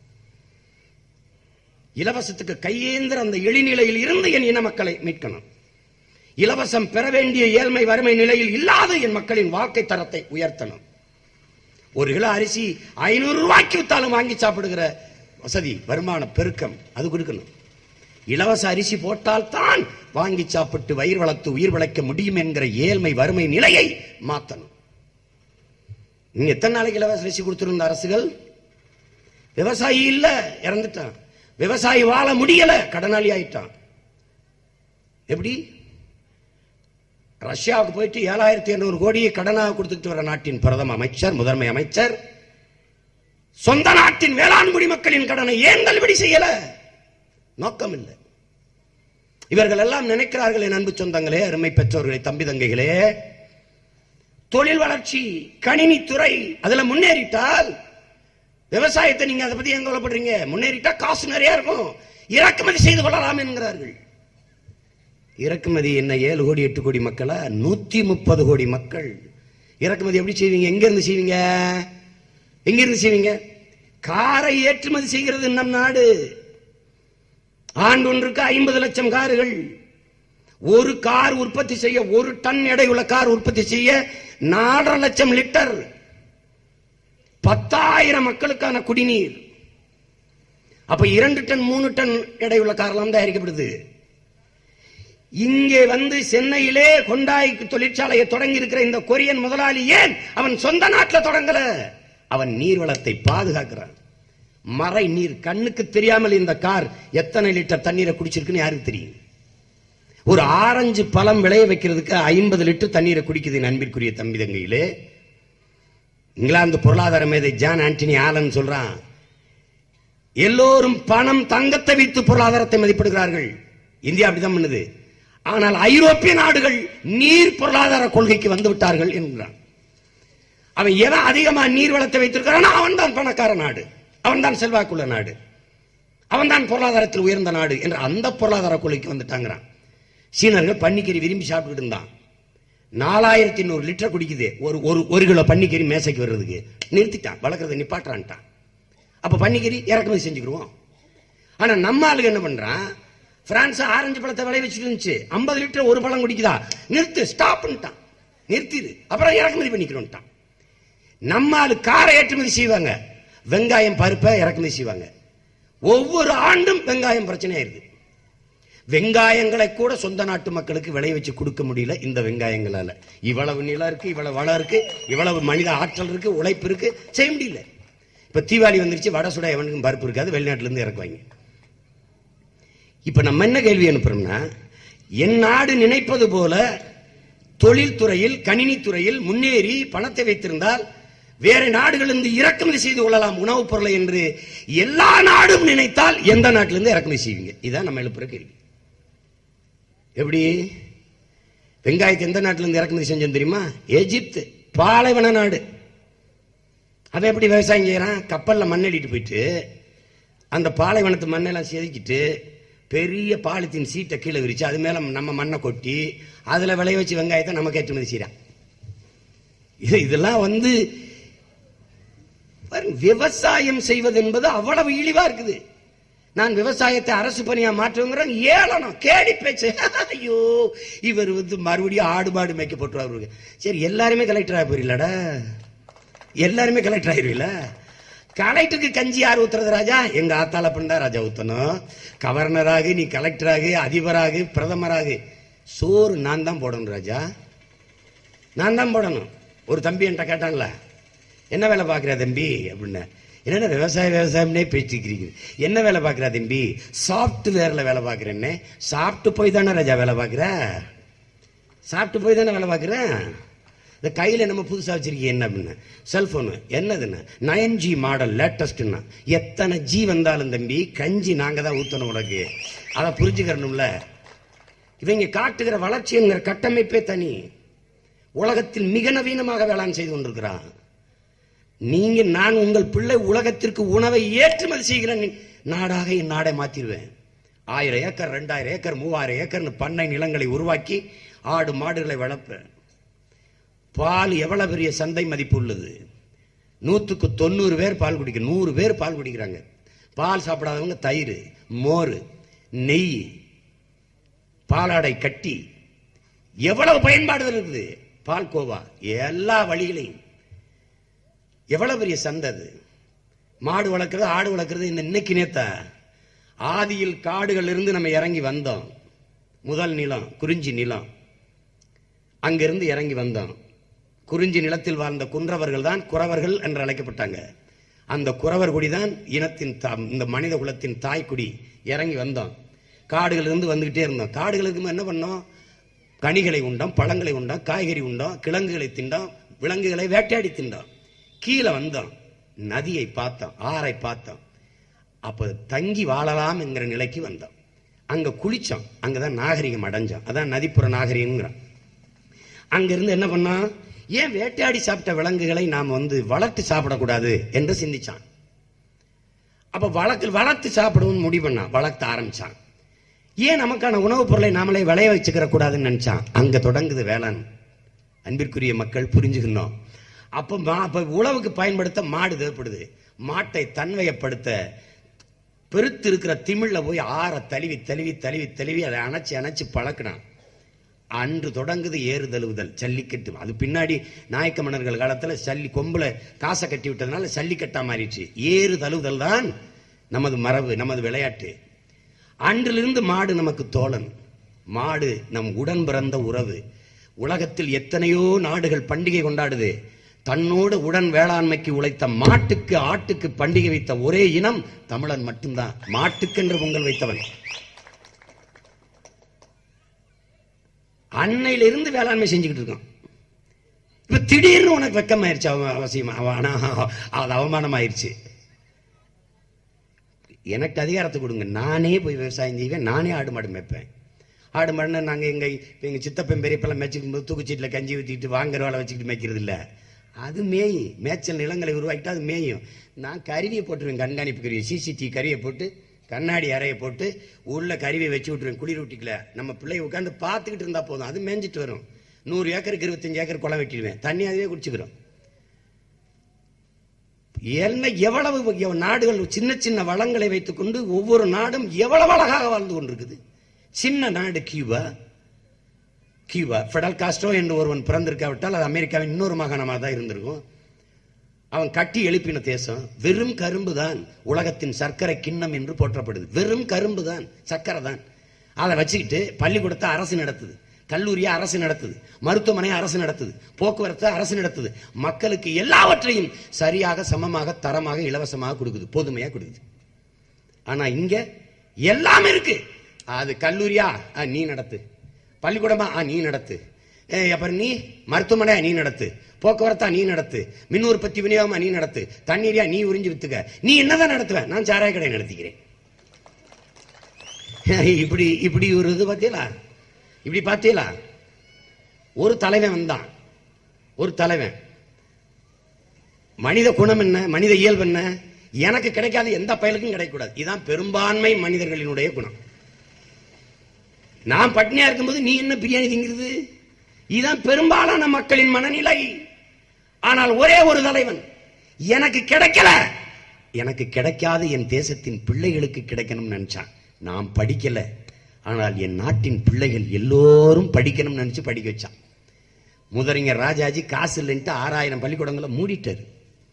இலவசத்துக்கு கையேந்திர அந்த எளிநிலையில் இருந்து என் இன மக்களை மீட்கணும். இலவசம் பெற வேண்டிய ஏழ்மை வறுமை நிலையில் இல்லாத என் மக்களின் வாழ்க்கை தரத்தை உயர்த்தணும். ஒரு கிலோ அரிசி ஐநூறு ரூபாய்க்கு வித்தாலும் வாங்கி சாப்பிடுகிற வசதி, வருமான பெருக்கம் அது கொடுக்கணும். இலவச அரிசி போட்டால் தான் வாங்கி சாப்பிட்டு வயிறு வளர்த்து உயிர் வளைக்க முடியும் என்கிற ஏழ்மை வறுமை நிலையை மாற்றணும். நீங்க எத்தனை நாளைக்கு இலவச அரிசி கொடுத்திருந்த அரசுகள்? விவசாயி இல்ல, இறந்துட்டான். விவசாயி வாழ முடியல, கடனாளி ஆயிட்டான். எப்படி? ரஷ்யாவுக்கு போயிட்டு ஏழாயிரத்தி எண்ணூறு கோடியை கடனாக கொடுத்துட்டு வர நாட்டின் பிரதம அமைச்சர், முதன்மை அமைச்சர், சொந்த நாட்டின் வேளாண் குடிமக்களின் கடனை ஏன் தள்ளுபடி செய்யல? நோக்கம் இல்லை. இவர்கள் எல்லாம் நினைக்கிறார்கள், என் அன்பு சொந்தங்களே, அருமை பெற்றோர்களே, தம்பி தங்கைகளே, தொழில் வளர்ச்சி, கணினித்துறை அதுல முன்னேறிட்டால் விவசாயத்தை நீங்க அதை பத்தி எங்க கவலைப்படுறீங்க? முன்னேறிட்டா காசு நிறைய இருக்கும், இறக்குமதி செய்து கொள்ளலாம் என்கிறார்கள். இறக்குமதி என்ன ஏழு கோடி எட்டு கோடி மக்களா? நூத்தி முப்பது கோடி மக்கள். இறக்குமதி எப்படி செய்வீங்க? எங்க இருந்து செய்வீங்க? எங்க இருந்து செய்வீங்க? காரை ஏற்றுமதி செய்கிறது நம் நாடு. ஆண்டு ஒன்றுக்கு ஐம்பது லட்சம் கார்கள். ஒரு கார் உற்பத்தி செய்ய, ஒரு டன் எடையுள்ள கார் உற்பத்தி செய்ய நாலரை லட்சம் லிட்டர். பத்தாயிரம் மக்களுக்கான குடிநீர். அப்ப இரண்டு டன் மூணு டன் எடையுள்ள காரெல்லாம் தயாரிக்கப்படுது. இங்கே வந்து சென்னையிலே கொண்டாய் தொழிற்சாலையை தொடங்கி இருக்கிற இந்த கொரியன் முதலாளி ஏன் அவன் சொந்த நாட்டில் தொடங்கல? அவன் நீர்வளத்தை பாதுகாக்கிறான். மறை நீர் கண்ணுக்கு தெரியாமல் இந்த கார் எத்தனை லிட்டர் தண்ணீரை குடிச்சிருக்குன்னு யாருக்கு தெரியும்? ஒரு ஆரஞ்சு பழம் விளைய வைக்கிறதுக்கு ஐம்பது லிட்டர் தண்ணீரை குடிக்குது. அன்பிற்குரிய தம்பி தங்கையிலே, இங்கிலாந்து பொருளாதார மேதை ஜான் ஆண்டனி ஆலன் சொல்றான், எல்லோரும் பணம் தங்கத்தை வைத்து பொருளாதாரத்தை மதிப்பிடுகிறார்கள். இந்தியா அப்படிதான் பண்ணுது. ஆனால் ஐரோப்பிய நாடுகள் நீர் பொருளாதார கொள்கைக்கு வந்து விட்டார்கள் என்கிறான். அவன் எவன் அதிகமா நீர் வளத்தை வைத்திருக்கிறான் அவன் தான் பணக்கார நாடு, அவன் தான் செல்வாக்குள்ள நாடு, அவன் தான் பொருளாதாரத்தில் உயர்ந்த நாடு என்ற அந்த பொருளாதார கொள்கைக்கு வந்துட்டாங்கிறான். சீனர்கள் பன்னிக்கறி விரும்பி சாப்பிட்டுட்டு இருந்தான். நாலாயிரத்தி நூறு லிட்டர் குடிக்குது ஒரு ஒரு கிலோ பன்னிக்கறி மேசைக்கு வர்றதுக்கு. நிறுத்திட்டான், வளர்க்கறதை நிப்பாட்டான்ட்டான். அப்ப பன்னிக்கறி இறக்குமதி செஞ்சுக்கிறோம். ஆனா நம்ம ஆளுங்க என்ன பண்றான், பிரான்ஸ் ஆரஞ்சு பழத்தை விளைய வச்சுட்டு இருந்துச்சு, ஐம்பது லிட்டர் ஒரு பழம் குடிக்குதா, நிறுத்து, ஸ்டாப், நிறுத்திடு, அப்புறம் இறக்குமதி பண்ணிக்கிறோம். நம்ம ஆளு காரை ஏற்றுமதி செய்வாங்க, வெங்காயம் பருப்பை இறக்குமதி செய்வாங்க. ஒவ்வொரு ஆண்டும் வெங்காயம் பிரச்சனையாயிருது. வெங்காயங்களை கூட சொந்த நாட்டு மக்களுக்கு விளைய வச்சு கொடுக்க முடியல இந்த வெங்காயங்களால. இவ்வளவு நிலம் இருக்கு, இவ்வளவு வளம் இருக்கு, இவ்வளவு மனித ஆற்றல் இருக்கு, உழைப்பு இருக்கு, செய்ய முடியல. இப்ப தீபாவளி வந்துருச்சு, வட சுட எவனுக்கும் பருப்பு இருக்காது, வெளிநாட்டுல இருந்து இறக்குவாங்க. இப்ப நம்ம என்ன கேள்வி அனுப்புறோம்னா, என் நாடு நினைப்பது போல தொழில்துறையில் கணினித்துறையில் முன்னேறி பணத்தை வைத்திருந்தால் வேற நாடுகளிலிருந்து இறக்குமதி செய்து கொள்ளலாம் உணவுப் பொருளை என்று எல்லா நாடும் நினைத்தால் எந்த நாட்டிலிருந்து இறக்குமதி செய்வீங்க? இதான் நம்ம எழுப்புற கேள்வி. எப்படி வெங்காயத்தை எந்த நாட்டிலிருந்து இறக்குமதி செஞ்சோம் தெரியுமா? எகிப்து, பாலைவன நாடு. அதை எப்படி விவசாயம் செய்யறான்? கப்பல்ல மண்ணெடிட்டு போயிட்டு அந்த பாலைவனத்து மண்ணெல்லாம் செதுக்கிட்டு பெரிய பாலித்தீன் சீட்டை கீழே விரிச்சு அது மேல நம்ம மண்ணை கொட்டி அதுல விளைய வச்சு வெங்காயத்தை நமக்கு ஏற்றுமதி செய்யறான். இதெல்லாம் வந்து விவசாயம் செய்வது என்பது அவ்வளவு இழிவா இருக்குது. நான் விவசாயத்தை அரசு பணியா மாற்றுங்கிற ஏளனம், கேடி பேச்சு. ஐயோ, இவர் வந்து மறுபடியும் ஆடு மாடு மேய்க்க போட்டுருவாரு. சரி, எல்லாருமே கலெக்டர் ஆக போறீங்களா? எல்லாருமே கலெக்டர் ஆயிருவீல? கலெக்டருக்கு கஞ்சி யார் ஊத்துறது ராஜா? எங்க ஆத்தால பண்ணா ராஜா ஊத்தணும். கவர்னராக நீ கலெக்டராக அதிபராக பிரதமராக சோறு நான் தான் போடணும் ராஜா, நான் தான் போடணும். ஒரு தம்பி என்கிட்ட கேட்டாங்களா, என்ன வேலை பாக்குறா தம்பி அப்படின்னு. என்னென்ன விவசாய விவசாயம்னே பேசிக்கிறீங்க, என்ன வேலை பாக்குறா தம்பி? சாப்ட்வேர்ல வேலை பாக்குறேன்னு. சாப்பிட்டு போய் தானே ராஜா வேலை பாக்குற, சாப்பிட்டு போய் தானே வேலை பாக்குற. இந்த கையில நம்ம புதுசா வச்சிருக்கீங்க என்ன அப்படின்னா, செல்போனு என்னதுன்னா நைன் ஜி மாடல் லேட்டஸ்ட்னா. எத்தனை ஜி வந்தாலும் தம்பி கஞ்சி நாங்க தான் ஊத்தணும் உனக்கு, அதை புரிஞ்சுக்கணும்ல. இவங்க காட்டுகிற வளர்ச்சிங்கிற கட்டமைப்பே தனி. உலகத்தில் மிக நவீனமாக வேளாண் செய்து கொண்டிருக்கிறான். நீங்க நான் உங்கள் பிள்ளை உலகத்திற்கு உணவை ஏற்றுமதி செய்கிற நாடாக என் நாடை மாத்திருவேன். ஆயிரம் ஏக்கர் ரெண்டாயிரம் ஏக்கர் மூவாயிரம் ஏக்கர்னு பண்ணை நிலங்களை உருவாக்கி ஆடு மாடுகளை வளர்ப்பேன். பால் எவ்வளவு பெரிய சந்தை மதிப்பு உள்ளது. நூத்துக்கு தொண்ணூறு பேர் பால் குடிக்க, நூறு பேர் பால் குடிக்கிறாங்க. பால் சாப்பிடாதவங்க தயிர், மோர், நெய், பாலாடை கட்டி, எவ்வளவு பயன்பாடுகள் இருக்குது. பால் கோவா, எல்லா வழிகளையும் எவ்வளவு பெரிய சந்தை அது. மாடு வளர்க்கறது ஆடு வளர்க்கறது இந்த இன்னைக்கு நேத்தா. ஆதியில் காடுகள் இருந்து நம்ம இறங்கி வந்தோம். முதல் நிலம் குறிஞ்சி நிலம், அங்கிருந்து இறங்கி வந்தோம். குறிஞ்சி நிலத்தில் வாழ்ந்த குன்றவர்கள் தான் குறவர்கள் என்று அழைக்கப்பட்டாங்க. அந்த குறவர் குடிதான் இனத்தின் இந்த மனித குலத்தின் தாய்க்குடி. இறங்கி வந்தோம், காடுகள் இருந்து வந்துகிட்டே இருந்தோம். காடுகளுக்கு என்ன பண்ணோம்? கனிகளை உண்டோம், பழங்களை உண்டோம், காய்கறி உண்டோம், கிழங்குகளை திண்டோம், விலங்குகளை வேட்டையாடி திண்டோம். கீழே வந்தோம், நதியை பார்த்தோம், ஆறை பார்த்தோம். அப்ப தங்கி வாழலாம் என்கிற நிலைக்கு வந்தோம். அங்க குளிச்சோம், அங்கதான் நாகரிகம் அடைஞ்சோம். அதான் நதிப்புற நாகரிகம். அங்கிருந்து என்ன பண்ணோம்? ஏன் வேட்டையாடி சாப்பிட்ட விலங்குகளை நாம் வந்து வளர்த்து சாப்பிடக்கூடாது என்று சிந்திச்சான். அப்ப வளர்த்து வளர்த்து சாப்பிடவும் முடிவு பண்ணான், வளர்த்து ஆரம்பிச்சான். ஏன் நமக்கான உணவுப் பொருளை நாமளே விளைய வச்சுக்கிற கூடாதுன்னு நினைச்சான். அங்க தொடங்குது வேளாண். அன்பிற்குரிய மக்கள் புரிஞ்சுக்கணும். அப்ப உழவுக்கு பயன்படுத்த மாடு தேவைப்படுது. மாட்டை தன்மையப்படுத்த பெருத்து இருக்கிற திமிழ்ல போய் ஆற தழுவி தழுவி தழுவி தழுவி அதை அணைச்சி அணைச்சி பழக்கினான். அன்று தொடங்குது ஏறு தழுவுதல், ஜல்லிக்கட்டு. அது பின்னாடி நாயக்க மன்னர்கள் காலத்துல சல்லி கொம்புல காசை கட்டி விட்டதுனால ஜல்லிக்கட்டா மாறிடுச்சு. ஏறு தழுவுதல் தான் நமது மரபு, நமது விளையாட்டு. அன்றிலிருந்து மாடு நமக்கு தோழன், மாடு நம் உடன் பிறந்த உறவு. உலகத்தில் எத்தனையோ நாடுகள் பண்டிகை கொண்டாடுது. தன்னோடு உடன் வேளாண்மைக்கு உழைத்த மாட்டுக்கு ஆட்டுக்கு பண்டிகை வைத்த ஒரே இனம் தமிழன் மட்டும்தான். மாட்டுக்கென்று பொங்கல் வைத்தவன். அன்னையிலிருந்து வேளாண்மை செஞ்சுக்கிட்டு இருக்கான். இப்ப திடீர்னு உனக்கு வெக்கம் ஆயிடுச்சு, அவசியமா அது அவமானம் ஆயிடுச்சு. எனக்கு அதிகாரத்தை கொடுங்க, நானே போய் விவசாயம் செய்வேன், நானே ஆடு மாடு மேய்ப்பேன். ஆடு மாடுன்னு நாங்கள் எங்க எங்க சித்தப்பன் பெரியப்பெல்லாம் மேய்ச்சிக்கும் போது தூக்குச்சீட்டில் கஞ்சி ஊற்றிக்கிட்டு வாங்குற வேலை வச்சுக்கிட்டு மேய்க்கிறது இல்லை. அது மேயும், மேய்ச்சல் நிலங்களை உருவாக்கிட்டு அது மேயும். நான் கருவியை போட்டுருவேன், கண்காணிப்பு கருவி, சிசிடிவி கருவியை போட்டு, கண்ணாடி அறையை போட்டு உள்ள கருவியை வச்சு விட்டுருவேன். குளிர் ஊட்டிக்கல நம்ம பிள்ளை உட்காந்து பார்த்துக்கிட்டு இருந்தா போதும், அது மேய்ஞ்சிட்டு வரும். நூறு ஏக்கருக்கு இருபத்தஞ்சு ஏக்கர் குளம் வெட்டிடுவேன், தண்ணி அதுவே குடிச்சுக்கிறோம். என்ன எவ்வளவு நாடுகள் சின்ன சின்ன வளங்களை வைத்துக் கொண்டு ஒவ்வொரு நாடும் எவ்வளவு அழகாக வாழ்ந்து கொண்டிருக்குது. சின்ன நாடு கியூபா. கியூபா ஃபெடல் காஸ்ட்ரோ என்று ஒருவன் பிறந்திருக்காவிட்டால் அது அமெரிக்காவின் இன்னொரு மாகாணமாக தான் இருந்திருக்கும். அவன் கட்டி எழுப்பின தேசம். வெறும் கரும்பு தான் உலகத்தின் சர்க்கரை கிண்ணம் என்று போற்றப்படுது. வெறும் கரும்பு தான், சர்க்கரை தான். அதை வச்சுக்கிட்டு பள்ளிக்கூடத்தை அரசு நடத்துது, கல்லூரியை அரசு நடத்துது, மருத்துவமனையை அரசு நடத்துது, போக்குவரத்தை அரசு நடத்துது. மக்களுக்கு எல்லாவற்றையும் சரியாக, சமமாக, தரமாக, இலவசமாக கொடுக்குது, பொதுமையா கொடுக்குது. ஆனா இங்க எல்லாம் இருக்கு. அது கல்லூரியா நீ நடத்து, பள்ளிக்கூடமா நீ நடத்து, அப்புறம் நீ மருத்துவமனையா நீ நடத்து, போக்குவரத்தா நீ நடத்து, மின் உற்பத்தி விநியோகமா நீ நடத்து, தண்ணீரியா நீ உறிஞ்சி வித்துக்க. நீ என்னதான் நடத்துவ? நான் சாராய கடை நடத்திக்கிறேன். இப்படி இப்படி ஒரு இது பார்த்தீங்களா? இப்படி பார்த்தீங்களா? ஒரு தலைவன் வந்தான், ஒரு தலைவன். மனித குணம் என்ன, மனித இயல்பு என்ன? எனக்கு கிடைக்காத எந்த பயலுக்கும் கிடைக்கூடாது. இதுதான் பெரும்பான்மை மனிதர்களினுடைய குணம். நான் பட்னியா இருக்கும்போது நீ என்ன பிரியாணி திங்கிறது? இதுதான் பெரும்பாலான மக்களின் மனநிலை. ஆனால் ஒரே ஒரு தலைவன், எனக்கு கிடைக்கல, எனக்கு கிடைக்காது என் தேசத்தின் பிள்ளைகளுக்கு கிடைக்கணும்னு நினைச்சான். நான் படிக்கல, ஆனால் என் நாட்டின் பிள்ளைகள் எல்லோரும் படிக்கணும்னு நினைச்சு படிக்க வச்சான். முதறிஞர் ராஜாஜி காசு இல்லைன்ட்டு ஆறாயிரம் பள்ளிக்கூடங்களை மூடிட்டாரு.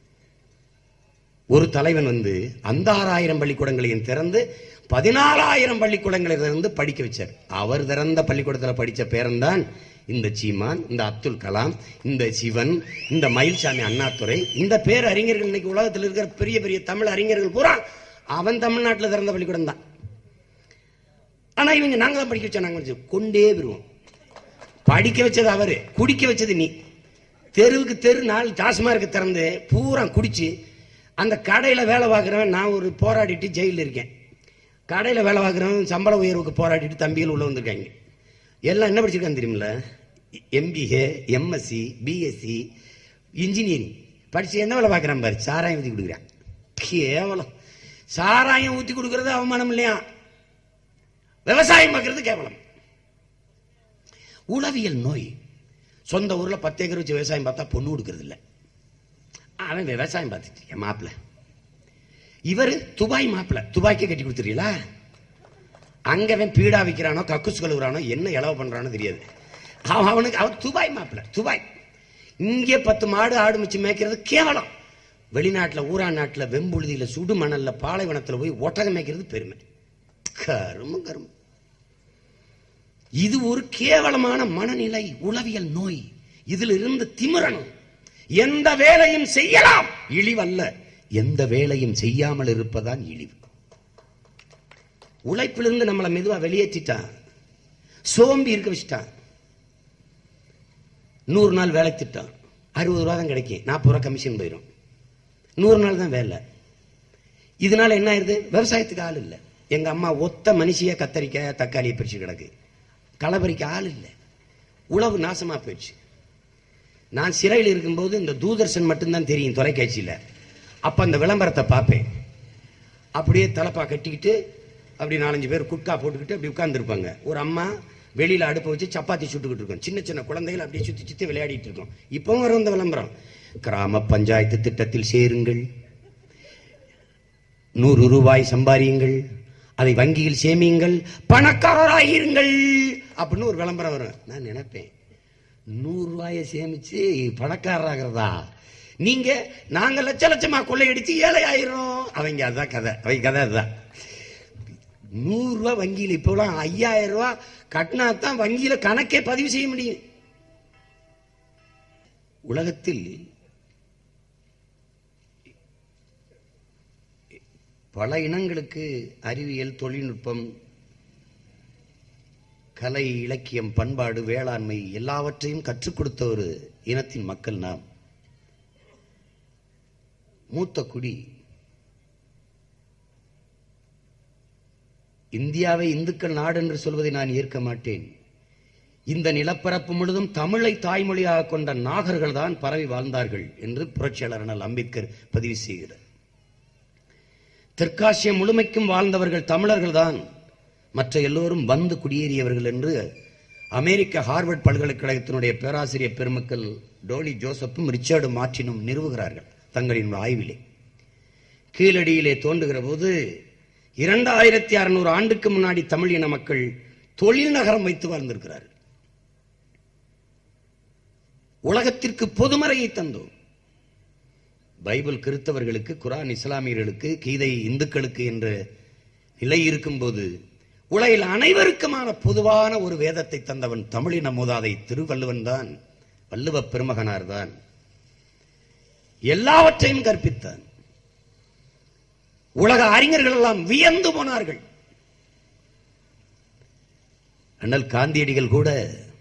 ஒரு தலைவன் வந்து அந்த ஆறாயிரம் பள்ளிக்கூடங்களையும் திறந்து பதினாலாயிரம் பள்ளிக்கூடங்களை திறந்து படிக்க வச்சார். அவர் திறந்த பள்ளிக்கூடத்தில் படித்த பேரன்தான் இந்த சீமான், இந்த அப்துல் கலாம், இந்த சிவன், இந்த மயில்சாமி அண்ணாதுரை. இந்த பேர் அறிஞர்கள் இன்னைக்கு உலகத்தில் இருக்கிற பெரிய பெரிய தமிழ் அறிஞர்கள் பூரா அவன் தமிழ்நாட்டில் திறந்த பள்ளிக்கூடம் தான். ஆனா இவங்க நாங்க தான் படிக்க வச்சோம், நாங்க கொண்டே வருவோம். படிக்க வச்சது அவரு, குடிக்க வச்சது நீ. தெருவுக்கு தெரு நாலு டாஸ்மார்க்கு திறந்து பூரா குடிச்சு அந்த கடையில வேலை பார்க்கிறவன். நான் ஒரு போராடிட்டு ஜெயிலில் இருக்கேன். கடையில வேலை பார்க்கிறவன் சம்பள உயர்வுக்கு போராடிட்டு தம்பிகள் உள்ள வந்திருக்காங்க. எல்லாம் என்ன படிச்சிருக்கான்னு தெரியுமில்ல? எம்பிஏ, எம்எஸ்சி, பிஎஸ்சி, இன்ஜினியரிங் படிச்சு என்ன வேலை பார்க்கிறான் பாரு? சாராயம் ஊற்றி கொடுக்குறான். கேவலம். சாராயம் ஊற்றி கொடுக்கறது அவமானம் இல்லையா? விவசாயம் பார்க்கறது கேவலம். உளவியல் நோய். சொந்த ஊர்ல பத்து ஏக்கர் வச்சு விவசாயம் பார்த்தா பொண்ணு கொடுக்கறது இல்லை. அவன் விவசாயம் பார்த்துட்டு என் மாப்பிள்ள. இவரு துபாய் மாப்பிள்ள. துபாய்க்கே கட்டி கொடுத்துறீங்களா? அங்க அவன் பீடா விற்கிறானோ, கக்குஸ் கழுவுறானோ, என்ன இளவு பண்றானோ தெரியாது. அவன் அவனுக்கு அவன் துபாய் மாப்பிள்ள. துபாய். இங்கே பத்து மாடு ஆடு மிச்சு மேய்க்கிறது கேவலம். வெளிநாட்டுல, ஊரா நாட்டுல, வெம்புழுதியில, சுடு மணல்ல, பாலைவனத்துல போய் ஒட்டகம் மேய்க்கிறது பெருமை. கரும கரும. இது ஒரு கேவலமான மனநிலை, உளவியல் நோய். இதுல இருந்து திமிரணும். எந்த வேலையும் செய்யலாம், இழிவல்ல. எந்த வேலையும் செய்யாமல் இருப்பதான் இழிவு. உழைப்பிலிருந்து நம்மளை மெதுவா வெளியேற்றிட்டான், சோம்பி இருக்க வச்சுட்டான். நூறு நாள் வேலை திட்டம், அறுபது ரூபா தான் கிடைக்கும், நாற்பது ரூபா கமிஷன் போயிடும். நூறு நாள் தான் வேலை. இதனால என்ன ஆயிருது? விவசாயத்துக்கு ஆள் இல்லை. எங்க அம்மா ஒத்த மனுஷிய கத்தரிக்காய் தக்காளியை பிரிச்சு கிடக்கு, களபரிக்க ஆள் இல்லை. உழவு நாசமா போயிடுச்சு. நான் சிறையில் இருக்கும்போது இந்த தூதர்ஷன் மட்டும்தான் தெரியும் தொலைக்காட்சியில். அப்ப அந்த விளம்பரத்தை பார்ப்பேன். அப்படியே தலப்பா கட்டிக்கிட்டு அப்படி நாலஞ்சு பேர் குட்கா போட்டுக்கிட்டு அப்படி உட்கார்ந்துருப்பாங்க. ஒரு அம்மா வெளியில அடுப்பை வச்சு சப்பாத்தி சுட்டுக்கிட்டு இருக்கோம். சின்ன சின்ன குழந்தைகள் அப்படியே சுத்தி சுத்தி விளையாடிட்டு இருக்கோம். இப்பவும் வரும் இந்த விளம்பரம். கிராம பஞ்சாயத்து திட்டத்தில் சேருங்கள், நூறு ரூபாய் சம்பாதியுங்கள், அதை வங்கியில் சேமியுங்கள், பணக்காரராயிருங்கள் அப்படின்னு ஒரு விளம்பரம் வரும். நான் நினைப்பேன், நூறு ரூபாயை சேமிச்சு பணக்காரராகிறதா? நீங்க நாங்க லட்ச லட்சமா கொள்ளையடிச்சு ஏழை ஆயிரும். அவங்க அதான் கதை, அவங்க கதை அதுதான். நூறு ரூபாய் வங்கியில் இப்பெல்லாம் ஐயாயிரம் ரூபாய் கட்டினா தான் வங்கியில கணக்கே பதிவு செய்ய முடியும். உலகத்தில் பல இனங்களுக்கு அறிவியல், தொழில்நுட்பம், கலை, இலக்கியம், பண்பாடு, வேளாண்மை எல்லாவற்றையும் கற்றுக் கொடுத்த ஒரு இனத்தின் மக்கள் நாம். மூத்த குடி. இந்தியாவை இந்துக்கள் நாடு என்று சொல்வதை நான் ஏற்க மாட்டேன். இந்த நிலப்பரப்பு முழுதும் தமிழை தாய்மொழியாக கொண்ட நாகர்கள் தான் பரவி வாழ்ந்தார்கள் என்று புரட்சியாளர் அண்ணல் அம்பேத்கர் பதிவு செய்கிறார். தெற்காசியம் முழுமைக்கும் வாழ்ந்தவர்கள் தமிழர்கள் தான், மற்ற எல்லோரும் வந்து குடியேறியவர்கள் என்று அமெரிக்க ஹார்வர்ட் பல்கலைக்கழகத்தினுடைய பேராசிரியர் பெருமக்கள் டோலி ஜோசப்பும் ரிச்சர்டு மார்டினும் நிறுவுகிறார்கள் தங்களின் ஆய்விலே. கீழடியிலே தோன்றுகிற போது இரண்டாயிரத்தி அறுநூறு ஆண்டுக்கு முன்னாடி தமிழ் இன மக்கள் தொழில் நகரம் வைத்து வாழ்ந்திருக்கிறார்கள். உலகத்திற்கு பொதுமறையை தந்தோம். பைபிள் கிறிஸ்தவர்களுக்கு, குரான் இஸ்லாமியர்களுக்கு, கீதை இந்துக்களுக்கு என்ற நிலை இருக்கும் போது உலகில் அனைவருக்குமான பொதுவான ஒரு வேதத்தை தந்தவன் தமிழின மூதாதை திருவள்ளுவன் தான், வள்ளுவ பெருமகனார் தான். எல்லாவற்றையும் கற்பித்தான். உலக அறிஞர்கள் எல்லாம் வியந்து போனார்கள். அண்ணல் காந்தியடிகள் கூட,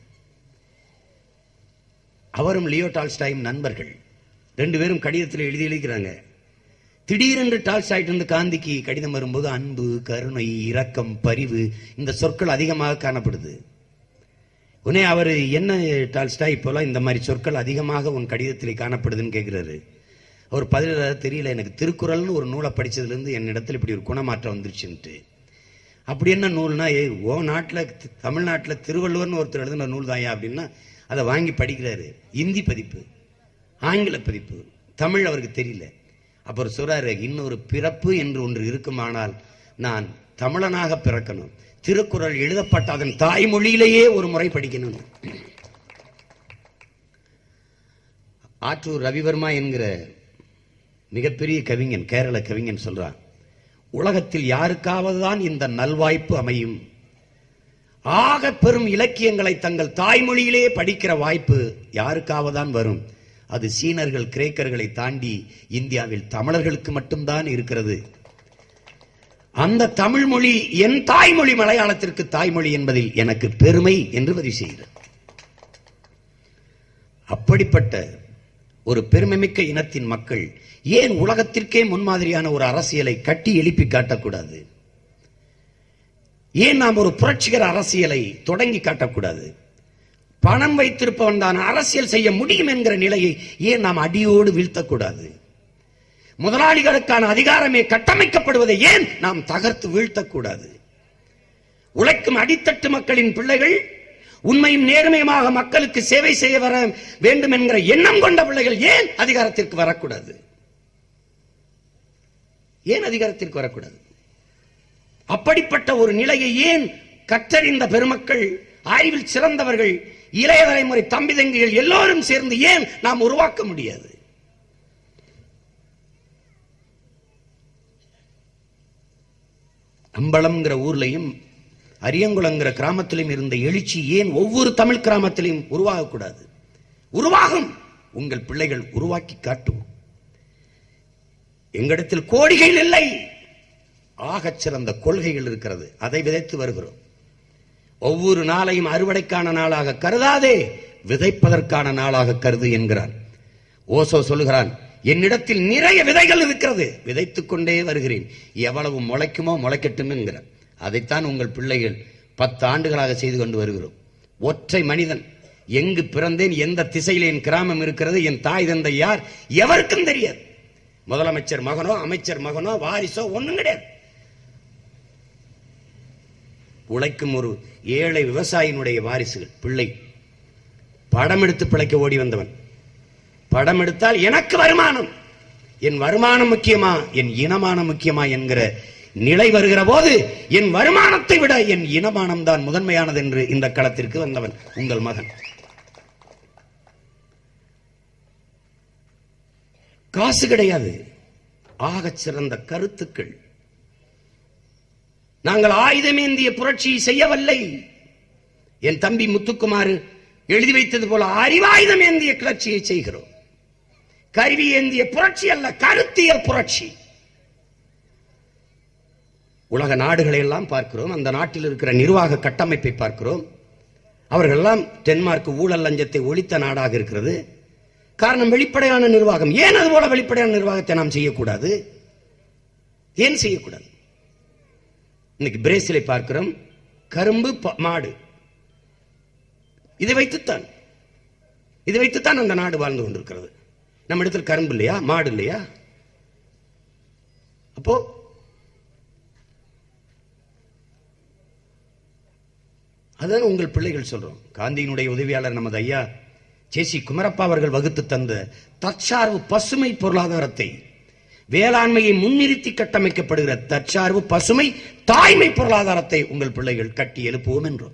அவரும் லியோ டால்ஸ்டாயும் நண்பர்கள், ரெண்டு பேரும் கடிதத்தில் எழுதி எழுதிக்கிறாங்க. திடீரென்று டால்ஸ்டாயிட்டு இருந்து காந்திக்கு கடிதம் வரும்போது அன்பு, கருணை, இரக்கம், பரிவு இந்த சொற்கள் அதிகமாக காணப்படுது. உடனே அவர், என்ன டால்ஸ்டாய் இப்போலாம் இந்த மாதிரி சொற்கள் அதிகமாக உன் கடிதத்தில் காணப்படுதுன்னு கேட்கிறாரு. அவர் பதில் தெரியல, எனக்கு திருக்குறள்னு ஒரு நூலை படிச்சதுல இருந்து என் இடத்துல இப்படி ஒரு குணமாற்றம் வந்துருச்சுன்ட்டு. அப்படி என்ன நூல்னா, ஏ ஓ நாட்டில் தமிழ்நாட்டில் திருவள்ளுவர்னு ஒருத்தர் எழுதின நூல் தாயா அப்படின்னா அதை வாங்கி படிக்கிறாரு. இந்தி பதிப்பு, ஆங்கில பதிப்பு, தமிழ் அவருக்கு தெரியல. அப்புறம் சொல்றாரு, இன்னொரு பிறப்பு என்று ஒன்று இருக்குமானால் நான் தமிழனாக பிறக்கணும், திருக்குறள் எழுதப்பட்ட அதன் தாய்மொழியிலேயே ஒரு முறை படிக்கணும். ஆற்றூர் ரவிவர்மா என்கிற மிகப்பெரிய கவிஞன், கேரள கவிஞன் சொல்றான், உலகத்தில் யாருக்காவது தான் இந்த நல்வாய்ப்பு அமையும், ஆக பெரும் இலக்கியங்களை தங்கள் தாய்மொழியிலேயே படிக்கிற வாய்ப்பு யாருக்காவதான் வரும். அது சீனர்கள், கிரேக்கர்களை தாண்டி இந்தியாவில் தமிழர்களுக்கு மட்டும்தான் இருக்கிறது. அந்த தமிழ் மொழி என் தாய்மொழி, மலையாளத்திற்கு தாய்மொழி என்பதில் எனக்கு பெருமை என்று பதிவு செய்கிறார். அப்படிப்பட்ட ஒரு பெருமைமிக்க இனத்தின் மக்கள் ஏன் உலகத்திற்கே முன்மாதிரியான ஒரு அரசியலை கட்டி எழுப்பி காட்டக்கூடாது? ஏன் நாம் ஒரு புரட்சிகர அரசியலை தொடங்கி காட்டக்கூடாது? பணம் வைத்திருப்பவன் தான் அரசியல் செய்ய முடியும் என்கிற நிலையை ஏன் நாம் அடியோடு வீழ்த்தக்கூடாது? முதலாளிகளுக்கான அதிகாரமே கட்டமைக்கப்படுவதை ஏன் நாம் தகர்த்து வீழ்த்தக்கூடாது? உழைக்கும் அடித்தட்டு மக்களின் பிள்ளைகள் உண்மையும் நேர்மையுமாக மக்களுக்கு சேவை செய்ய வர வேண்டும் என்கிற எண்ணம் கொண்ட பிள்ளைகள் ஏன் அதிகாரத்திற்கு வரக்கூடாது? ஏன் அதிகாரத்திற்கு வரக்கூடாது? அப்படிப்பட்ட ஒரு நிலையை ஏன் கற்றறிந்த பெருமக்கள், ஆய்வில் சிறந்தவர்கள், இளைய தலைமுறை தம்பி தங்கிகள் எல்லோரும் சேர்ந்து ஏன் நாம் உருவாக்க முடியாது? அம்பலம்ங்கிற ஊர்லையும் அரியங்குளங்கிற கிராமத்திலும் இருந்த எழுச்சி ஏன் ஒவ்வொரு தமிழ் கிராமத்திலும் உருவாகக்கூடாது? உருவாகும். உங்கள் பிள்ளைகள் உருவாக்கி காட்டும். எங்களிடத்தில் கோடிகள் இல்லை, ஆகச் சிறந்த கொள்கைகள் இருக்கிறது. அதை விதைத்து வருகிறோம். ஒவ்வொரு நாளையும் அறுவடைக்கான நாளாக கருதாதே, விதைப்பதற்கான நாளாக கருது என்கிறான். ஓசோ சொல்லுகிறான், என்னிடத்தில் நிறைய விதைகள் இருக்கிறது, விதைத்துக் கொண்டே வருகிறேன், எவ்வளவு முளைக்குமோ முளைக்கட்டும் என்கிறான். அதைத்தான் உங்கள் பிள்ளைகள் பத்து ஆண்டுகளாக செய்து கொண்டு வருகிறோம். ஒற்றை மனிதன், எங்கு பிறந்தேன், எந்த திசையில் என் கிராமம் இருக்கிறது, என் தாய் தந்தை யார், எவருக்கும் தெரியாது. முதலமைச்சர் மகனோ அமைச்சர் மகனோ வாரிசோ ஒண்ணும் கிடையாது. உழைக்கும் ஒரு ஏழை விவசாயினுடைய வாரிசுகள், பிள்ளை. படம் எடுத்து பிழைக்க ஓடி வந்தவன். படம் எடுத்தால் எனக்கு வருமானம், என் வருமானம் முக்கியமா என் இனமானம் முக்கியமா என்கிற நிலை வருகிற போது என் வருமானத்தை விட என் இனமானம் தான் முதன்மையானது என்று இந்த களத்திற்கு வந்தவன் உங்கள் மகன். காசு கிடையாது, ஆகச் சிறந்த கருத்துக்கள். நாங்கள் ஆயுதமேந்திய புரட்சியை செய்யவில்லை. என் தம்பி முத்துக்குமார் எழுதி வைத்தது போல அறிவாயுதம் ஏந்திய கிளர்ச்சியை செய்கிறோம். கருவி ஏந்திய புரட்சி அல்ல, கருத்தியல் புரட்சி. உலக நாடுகளை எல்லாம் பார்க்கிறோம். அந்த நாட்டில் இருக்கிற நிர்வாக கட்டமைப்பை பார்க்கிறோம். அவர்கள் எல்லாம் டென்மார்க் ஊழல் லஞ்சத்தை ஒழித்த நாடாக இருக்கிறது. காரணம் வெளிப்படையான நிர்வாகம். ஏன் அது போல வெளிப்படையான நிர்வாகத்தை நாம் செய்யக்கூடாது? ஏன் செய்யக்கூடாது? இன்னைக்கு பிரேசிலை பார்க்கிறோம். கரும்பு, மாடு, இதை வைத்துத்தான் இதை வைத்துத்தான் அந்த நாடு வாழ்ந்து கொண்டிருக்கிறது. நம்ம இடத்தில் கரும்பு இல்லையா, மாடு இல்லையா? அப்போ அதான் உங்கள் பிள்ளைகள் சொல்றோம். காந்தியினுடைய உதவியாளர் நமது ஐயா சேசி குமரப்பா அவர்கள் வகுத்து தந்த தற்சார்பு பசுமை பொருளாதாரத்தை, வேளாண்மையை முன்னிறுத்தி கட்டமைக்கப்படுகிற தற்சார்பு பசுமை தாய்மை பொருளாதாரத்தை உங்கள் பிள்ளைகள் கட்டி எழுப்புவோம் என்றோம்.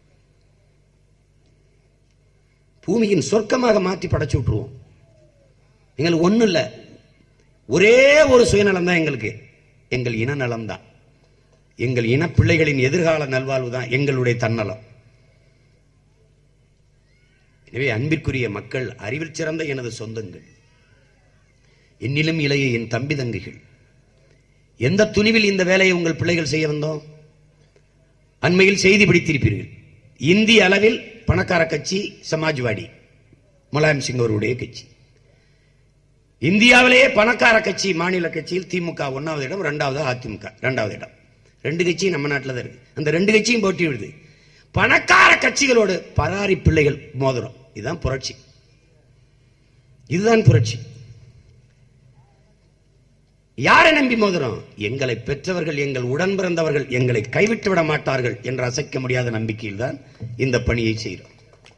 பூமியின் சொர்க்கமாக மாற்றி படைச்சு விட்டுருவோம். எங்களுக்கு ஒண்ணு இல்ல, ஒரே ஒரு சுயநலம் தான் எங்களுக்கு, எங்கள் இன நலம் தான். எங்கள் இன பிள்ளைகளின் எதிர்கால நல்வாழ்வு தான் எங்களுடைய தன்னலம். எனவே அன்பிற்குரிய மக்கள், அறிவில் சிறந்த எனது சொந்தங்கள், என்னிலும் இளைய என் தம்பி தங்கைகள், எந்த துணிவில் இந்த வேலையை உங்கள் பிள்ளைகள் செய்ய வந்தோம்? அண்மையில் செய்தி பிடித்திருப்பீர்கள். இந்திய அளவில் பணக்கார கட்சி சமாஜ்வாடி, முலாயம் சிங் அவருடைய கட்சி. இந்தியாவிலேயே பணக்கார கட்சி மாநில கட்சியில் திமுக ஒன்னாவது இடம், இரண்டாவது அதிமுக இரண்டாவது இடம். ரெண்டு கட்சியும் நம்ம நாட்டில் தான் இருக்கு. அந்த ரெண்டு கட்சியும் போட்டி விடுது. பணக்கார கட்சிகளோடு பராரி பிள்ளைகள் மோதிரம். இதுதான் புரட்சி, இதுதான் புரட்சி. யாரை நம்பி மோதிரம்? எங்களை பெற்றவர்கள், எங்கள் உடன் பிறந்தவர்கள் எங்களை கைவிட்டு விட மாட்டார்கள் என்ற அசைக்க முடியாத நம்பிக்கையில் தான் இந்த பணியை செய்கிறோம்.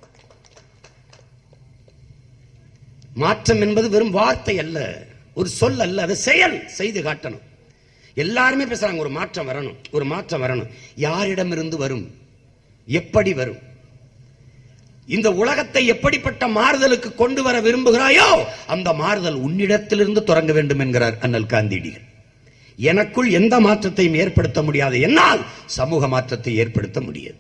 மாற்றம் என்பது வெறும் வார்த்தை அல்ல, ஒரு சொல் அல்ல, அது செயல். செய்து காட்டணும். எல்லாருமே பேசுறாங்க, ஒரு மாற்றம் வரணும், ஒரு மாற்றம் வரணும். யாரிடமிருந்து வரும்? எப்படி வரும்? இந்த உலகத்தை எப்படிப்பட்ட மாறுதலுக்கு கொண்டு வர விரும்புகிறாயோ அந்த மாறுதல் உன்னிடத்திலிருந்து தொடங்க வேண்டும் என்கிறார் அண்ணல் காந்தியடிகள். எனக்குள் எந்த மாற்றத்தையும் ஏற்படுத்த முடியாது, என்னால் சமூக மாற்றத்தை ஏற்படுத்த முடியாது.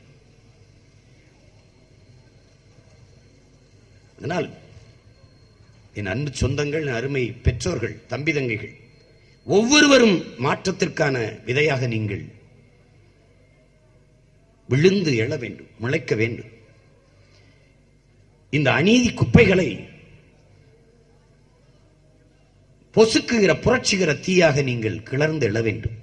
அதனால் என் அன்பு சொந்தங்கள், அருமை பெற்றோர்கள், தம்பி தங்கைகள், ஒவ்வொருவரும் மாற்றத்திற்கான விதையாக நீங்கள் விழுந்து எழ வேண்டும், முளைக்க வேண்டும். இந்த அநீதி குப்பைகளை பொசுக்குகிற புரட்சிகிற தீயாக நீங்கள் கிளர்ந்து எழ வேண்டும்.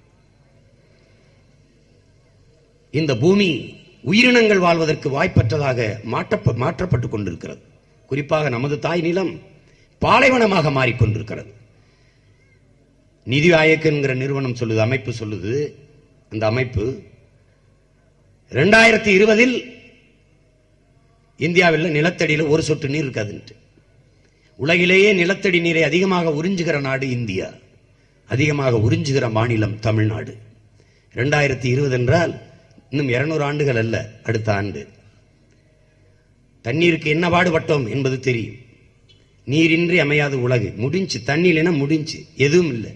இந்த பூமி உயிரினங்கள் வாழ்வதற்கு வாய்ப்பற்றதாக மாற்றப்பட்டுக் கொண்டிருக்கிறது. குறிப்பாக நமது தாய் நிலம் பாலைவனமாக மாறிக்கொண்டிருக்கிறது. நிதி ஆயோக் என்கிற நிறுவனம் சொல்லுது, அமைப்பு சொல்லுது, அந்த அமைப்பு இரண்டாயிரத்தி இருபதில் இந்தியாவில் நிலத்தடியில் ஒரு சொட்டு நீர் இருக்காதுன்ட்டு. உலகிலேயே நிலத்தடி நீரை அதிகமாக உறிஞ்சுகிற நாடு இந்தியா, அதிகமாக உறிஞ்சுகிற மாநிலம் தமிழ்நாடு. இரண்டாயிரத்தி இருபது என்றால் இன்னும் இருநூறு ஆண்டுகள் அல்ல, அடுத்த ஆண்டு. தண்ணீருக்கு என்ன பாடுபட்டோம் என்பது தெரியும். நீரின்றி அமையாது உலகு, முடிஞ்சு. தண்ணீர் என முடிஞ்சு, எதுவும் இல்லை.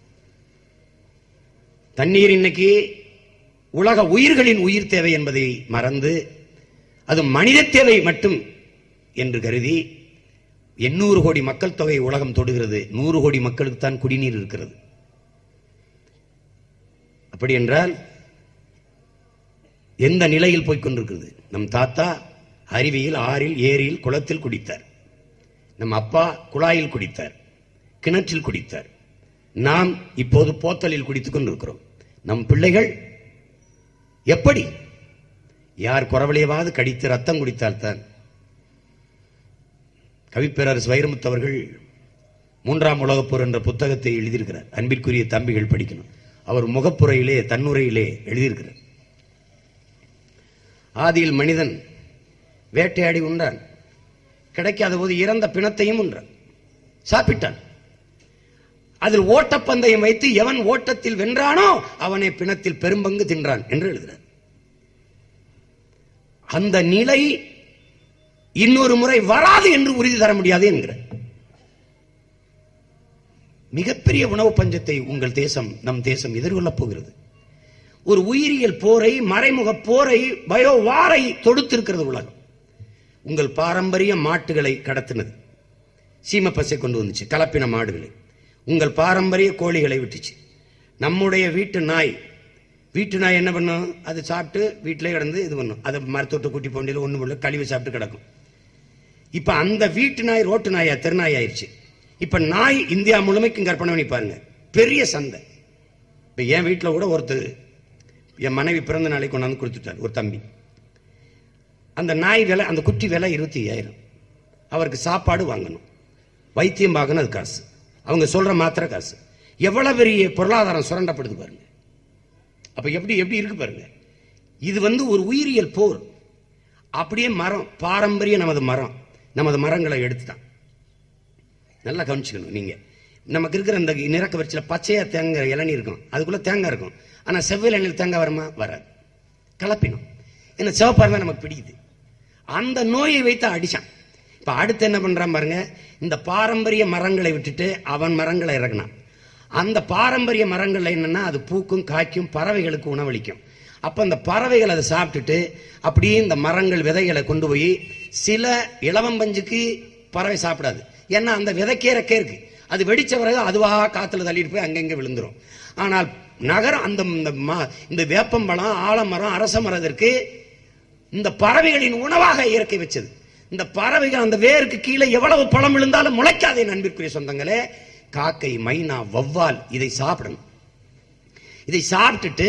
தண்ணீர் இன்னைக்கு உலக உயிர்களின் உயிர் தேவை என்பதை மறந்து அது மனித தேவை மட்டும் என்று கருதி எண்ணூறு கோடி மக்கள் தொகை உலகம் தொடுகிறது. நூறு கோடி மக்களுக்கு தான் குடிநீர் இருக்கிறது. அப்படி என்றால் எந்த நிலையில் போய்கொண்டிருக்கிறது? நம் தாத்தா அருவியில், ஆறில், ஏரியில், குளத்தில் குடித்தார். நம் அப்பா குழாயில் குடித்தார், கிணற்றில் குடித்தார். நாம் இப்போது போத்தலில் குடித்துக் கொண்டிருக்கிறோம். நம் பிள்ளைகள் எப்படி? யார் குறவளையவாது கடித்து ரத்தம் குடித்தால்தான். கவிப்பேரரசு வைரமுத்து அவர்கள் மூன்றாம் உலகப்போர் என்ற புத்தகத்தை எழுதியிருக்கிறார். அன்பிற்குரிய தம்பிகள் படிக்கணும். அவர் முகப்புரையிலே, தன்னுரையிலே எழுதியிருக்கிறார். ஆதியில் மனிதன் வேட்டையாடி உண்டான், கிடைக்காத போது இறந்த பிணத்தையும் உண்டான், சாப்பிட்டான். அதில் ஓட்டப்பந்தயம் வைத்து எவன் ஓட்டத்தில் வென்றானோ அவனை பிணத்தில் பெரும்பங்கு தின்றான் என்று எழுதுகிறார். அந்த நிலை இன்னொரு முறை வராது என்று உறுதி தர முடியாது என்கிறார். மிகப்பெரிய உணவு பஞ்சத்தை உங்கள் தேசம், நம் தேசம் எதிர்கொள்ளப் போகிறது. ஒரு உயிரியல் போரை, மறைமுக போரை, பயோ வாரை தொடுத்திருக்கிறது உலகம். உங்கள் பாரம்பரிய மாட்டுகளை கடத்தினது, சீம பசை கொண்டு வந்துச்சு, கலப்பின மாடுகளை. உங்கள் பாரம்பரிய கோழிகளை விட்டுச்சு. நம்முடைய வீட்டு நாய், வீட்டு நாய் என்ன பண்ணும்? அது சாப்பிட்டு வீட்டிலே கிடந்து இது பண்ணும். அதை மரத்தொட்டு குட்டி போண்டியில் ஒன்று போல கழிவு சாப்பிட்டு கிடக்கும். இப்ப அந்த வீட்டு நாய் ரோட்டு நாயா தெருநாய் ஆயிடுச்சு. இப்ப நாய் இந்தியா முழுமைக்கும் கற்பனை பண்ணி பாருங்க, பெரிய சந்தை. இப்ப என் வீட்டில் கூட ஒருத்தர் என் மனைவி பிறந்த நாளைக்கு கொண்டாந்து கொடுத்துட்டார் ஒரு தம்பி. அந்த நாய் விலை, அந்த குட்டி விலை இருபத்தி ஐயாயிரம். அவருக்கு சாப்பாடு வாங்கணும், வைத்தியம் பார்க்கணும், அது காசு. அவங்க சொல்ற மாத்திரை காசு. எவ்வளவு பெரிய பொருளாதாரம் சுரண்டப்படுது பாருங்க. அப்ப எப்படி எப்படி இருக்கு பாருங்க. இது வந்து ஒரு உயிரியல் போர். அப்படியே மரம், பாரம்பரிய நமது மரம், நமது மரங்களை எடுத்துட்டான். நல்லா கவனிச்சுக்கணும். நீங்க நமக்கு இருக்கிற இந்த நிறக்க வரிச்சில பச்சையா தேங்காய் இளநீர் இருக்கும், அதுக்குள்ள தேங்காய் இருக்கும். ஆனா செவ்வாய் எண்ணெயில் தேங்காய் வருமா? வராது. கலப்பினம். என்ன சிவப்பாரு தான் நமக்கு பிடிக்குது. அந்த நோயை வைத்து அடிச்சான். இப்ப அடுத்து என்ன பண்றான் பாருங்க. இந்த பாரம்பரிய மரங்களை விட்டுட்டு அவன் மரங்களை இறங்கினான். அந்த பாரம்பரிய மரங்கள்ல என்னன்னா, அது பூக்கும், காய்க்கும், பறவைகளுக்கு உணவளிக்கும். அப்ப அந்த பறவைகள் அதை சாப்பிட்டுட்டு அப்படியே இந்த மரங்கள் விதைகளை கொண்டு போய், சில இளவம்பஞ்சுக்கு பறவை சாப்பிடாது, ஏன்னா அந்த விதைக்கே ரெக்கே இருக்கு. அது வெடிச்ச பிறகு அதுவாக காத்துல தள்ளிட்டு போய் அங்கங்க விழுந்துரும். ஆனால் நகரம் அந்த இந்த வேப்பம்பழம், ஆலமரம், அரச மரத்திற்கு இந்த பறவைகளின் உணவாக இயற்கை வச்சது. இந்த பறவைகள் அந்த வேருக்கு கீழே எவ்வளவு பழம் விழுந்தாலும் முளைக்காதே நண்பிற்குரிய சொந்தங்களே. காக்கை, மைனா, வவ்வால் இதை சாப்பிடணும். இதை சாப்பிட்டுட்டு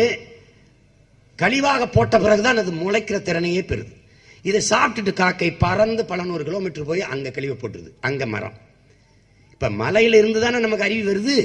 கழிவாக போட்ட பிறகுதான் அது முளைக்கிற திறனையே பெறுது. இதை சாப்பிட்டுட்டு காக்கை பறந்து பல நூறு கிலோமீட்டர் போய் அங்க கழிவை போட்டுருது, அங்க மரம். இப்ப மலையில இருந்து தானே நமக்கு அறிவு வருது.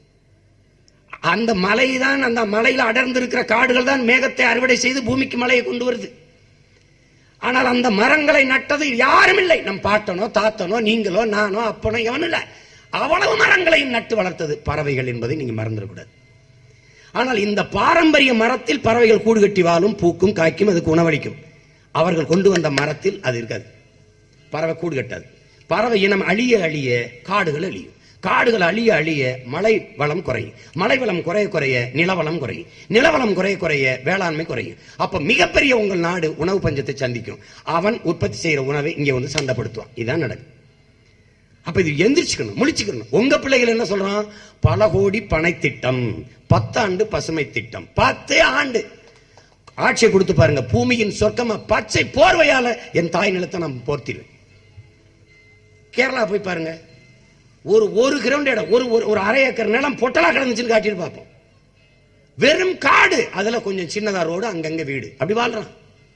அந்த மலை தான், அந்த மலையில அடர்ந்து இருக்கிற காடுகள் தான் மேகத்தை அறுவடை செய்து பூமிக்கு மலையை கொண்டு வருது. ஆனால் அந்த மரங்களை நட்டது யாரும் இல்லை. நம் பாட்டனோ, தாத்தனோ, நீங்களோ, நானோ, அப்பனோ, எவனும் இல்லை. அவ்வளவு மரங்களையும் நட்டு வளர்த்தது பறவைகள் என்பதை நீங்க மறந்துடக்கூடாது. ஆனால் இந்த பாரம்பரிய மரத்தில் பறவைகள் கூடு கட்டி வாழும், பூக்கும், காய்க்கும், அதுக்கு உணவளிக்கும். அவர்கள் கொண்டு வந்த மரத்தில் அது இருக்காது. பறவை கூடு கட்டாது. பறவை இனம் அழிய அழிய காடுகள் அழியும். காடுகள் அழிய அழிய மழை வளம் குறையும். மழை வளம் குறைய குறைய நிலவளம் குறையும். நிலவளம் குறைய குறைய வேளாண்மை குறையும். அப்ப மிகப்பெரிய உங்கள் நாடு உணவு பஞ்சத்தை சந்திக்கும். அவன் உற்பத்தி செய்யற உணவை இங்க வந்து சந்தைப்படுத்துவான். இதான் நடக்கும். அப்ப இது எந்திரிச்சுக்கணும், முழிச்சுக்கணும். உங்க பிள்ளைகள் என்ன சொல்றான்? பல கோடி பனை திட்டம், பத்தாண்டு பசுமை திட்டம். பத்தே ஆண்டு ஆட்சியை கொடுத்து பாருங்க. பூமியின் சொர்க்கமா பச்சை போர்வையால என் தாய் நிலத்தை நான் போர்த்திடுவேன். கேரளா போய் பாருங்க. ஒரு ஒரு கிரவுண்ட் இடம், ஒரு ஒரு அரை ஏக்கர் நிலம் பொட்டலா கிடந்துச்சுன்னு காட்டிட்டு பார்ப்போம். வெறும் காடு, அதுல கொஞ்சம் சின்னதா ரோடு, அங்கங்க வீடு, அப்படி வாழ்றான்.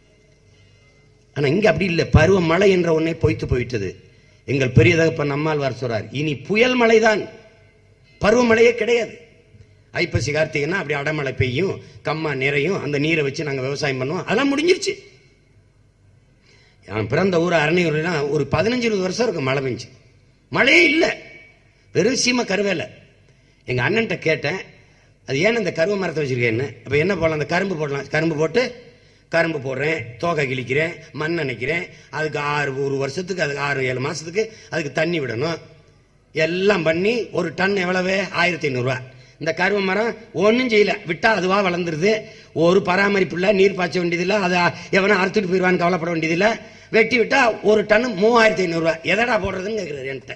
ஆனா இங்க அப்படி இல்லை. பருவ மழை என்ற ஒன்னே பொய்த்து போயிட்டது. எங்கள் பெரிய தகப்பன் நம்மாழ்வார் சொல்றார், இனி புயல் மழைதான், பருவமழையே கிடையாது. ஐப்பசி கார்த்திகைன்னா அப்படி அடமழை பெய்யும், கம்மா நிறையும், அந்த நீரை வச்சு நாங்க விவசாயம் பண்ணுவோம். அதெல்லாம் முடிஞ்சிருச்சு. நான் பிறந்த ஊர் அரணையூர்னா ஒரு பதினஞ்சு இருபது வருஷம் இருக்கு மழை பெஞ்சு. மழையே இல்லை, வெறும் சீம கருவேலை. எங்க அண்ணன்ட்ட கேட்டேன், அது ஏன் இந்த கருவ மரத்தை வச்சிருக்கேன்னு. அப்ப என்ன போடலாம்? அந்த கரும்பு போடலாம். கரும்பு போட்டு கரும்பு போடுறேன், தோகை கிழிக்கிறேன், மண் நினைக்கிறேன். அதுக்கு ஆறு ஒரு வருஷத்துக்கு, அதுக்கு ஆறு ஏழு மாசத்துக்கு அதுக்கு தண்ணி விடணும். எல்லாம் பண்ணி ஒரு டன் எவ்வளவு? ஆயிரத்தி ஐநூறுரூவா. இந்த கருவ மரம் ஒன்றும் செய்யல, விட்டா அதுவா வளர்ந்துருது. ஒரு பராமரிப்பு இல்லை, நீர் பாய்ச்ச வேண்டியதில்லை, அதை எவனா அறுத்துட்டு போயிடுவான்னு கவலைப்பட வேண்டியதில்லை. வெட்டி விட்டா ஒரு டன் மூவாயிரத்தி ஐநூறுரூவா. எதடா போடுறதுன்னு கேட்குறாரு என்கிட்ட.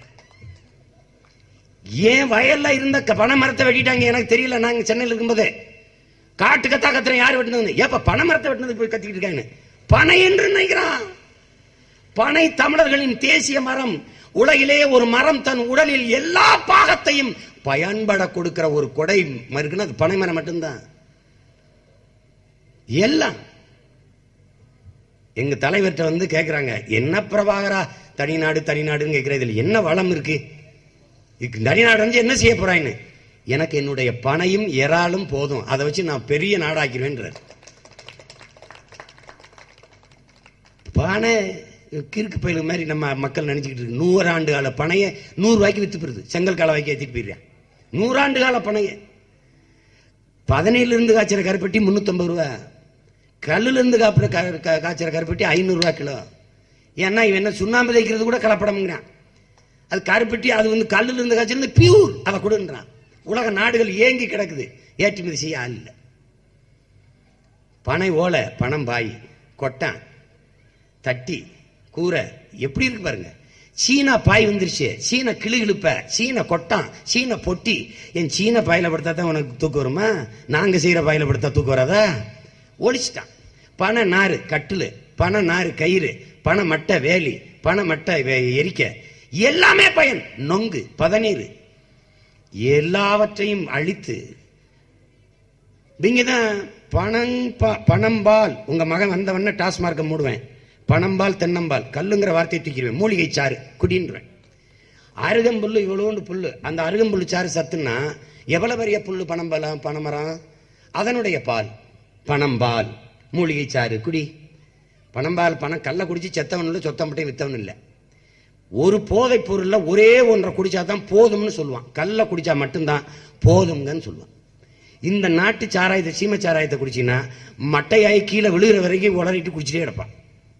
ஏன் வயல்ல இருந்த பனை மரத்தை வெட்டிட்டாங்க எனக்கு தெரியல. நாங்க சென்னையில் இருக்கும்போது காட்டு கத்தா கத்துறேன், யார் வெட்டினது? ஏப்ப பனை மரத்தை வெட்டினது போய் கத்திக்கிட்டு இருக்காங்க. பனை என்று நினைக்கிறான். பனை தமிழர்களின் தேசிய மரம். உலகிலே ஒரு மரம் தன் உடலில் எல்லா பாகத்தையும் பயன்பட கொடுக்கிற ஒரு கொடை மருக்குன்னா அது பனை மரம் மட்டும்தான். எல்லாம் எங்க தலைவர்கிட்ட வந்து கேட்கிறாங்க, என்ன பிரபாகரா தனிநாடு தனிநாடுன்னு கேட்கிற, இதுல என்ன வளம் இருக்கு? தனிநாடு வந்து என்ன செய்ய போறான்னு. எனக்கு என்னுடைய பனையும் எறாலும் போதும், அதை வச்சு நான் பெரிய நாடாக்கிறேன். பனை கிறுக்கு பயிலு மாதிரி நம்ம மக்கள் நினைச்சுக்கிட்டு இருக்கு. நூறு ஆண்டு கால பனைய நூறு ரூபாய்க்கு வித்து போயிருது. செங்கல் கால வாய்க்கு ஏற்றிட்டு போயிருக்கேன். நூறாண்டு கால பனைய பதினேழுல இருந்து காய்ச்சற கருப்பட்டி முன்னூத்தி ஐம்பது ரூபா. கல்லுல இருந்து காப்புற காய்ச்சற கருப்பட்டி ஐநூறு ரூபா கிலோ. ஏன்னா இவன் என்ன சுண்ணாம்பு தைக்கிறது கூட கலப்படம்ங்கிறான். அது கருப்பட்டி, அது வந்து கல்லுல இருந்து காய்ச்சல் பியூர், அதை கொடுன்றான். உலக நாடுகள் ஏங்கி கிடக்குது, ஏற்றுமதி செய்ய ஆள் இல்லை. பனை ஓலை, பணம் பாய், கொட்டான், தட்டி, கூரை எப்படி இருக்கு பாருங்க. சீனா பாய் வந்துருச்சு, சீன கிளுகிழுப்ப, சீன கொட்டான், சீன பொட்டி. என் சீன பாயில படுத்தா தான் உனக்கு தூக்கம் வருமா? நாங்க செய்யற பாயில படுத்தா தூக்கம் வராதா? ஒழிச்சிட்டான். பனை நாறு கட்டுலு, பனை நாறு கயிறு, பனை மட்டை வேலி, பனை மட்டை எரிக்க, எல்லாமே பயன். நொங்கு, பதநீர், எல்லாவற்றையும் அழித்து இங்கதான் பணம் பணம்பால். உங்க மகன் வந்தவன டாஸ்மார்க்க மூடுவேன். பணம்பால் தென்னம்பால், கல்லுங்கிற வார்த்தையை தூக்கிடுவேன். மூலிகை சாறு குடின்றேன். அருகம்புல்லு இவ்வளோண்டு புல்லு, அந்த அருகம்புல்லு சாறு சத்துன்னா எவ்வளவு பெரிய புல்லு? பனம்பலம், பனைமரம், அதனுடைய பால் பனம்பால், மூலிகை சாறு குடி. பனம்பால் பணம் கல்லை குடிச்சு செத்தவன் இல்லை, சொத்தம்பட்டையும் வித்தவன் இல்லை. ஒரு போதை பொருள்ல ஒரே ஒன்றை குடிச்சாதான் போதும்னு சொல்லுவான். கல்லை குடிச்சா மட்டும்தான் போதும்னு சொல்லுவான். இந்த நாட்டு சாராயத்தை, சீம சாராயத்தை குடிச்சின்னா மட்டையாய் கீழே விழுகிற வரைக்கும் உளறிட்டு குடிச்சிட்டே கிடப்பான்.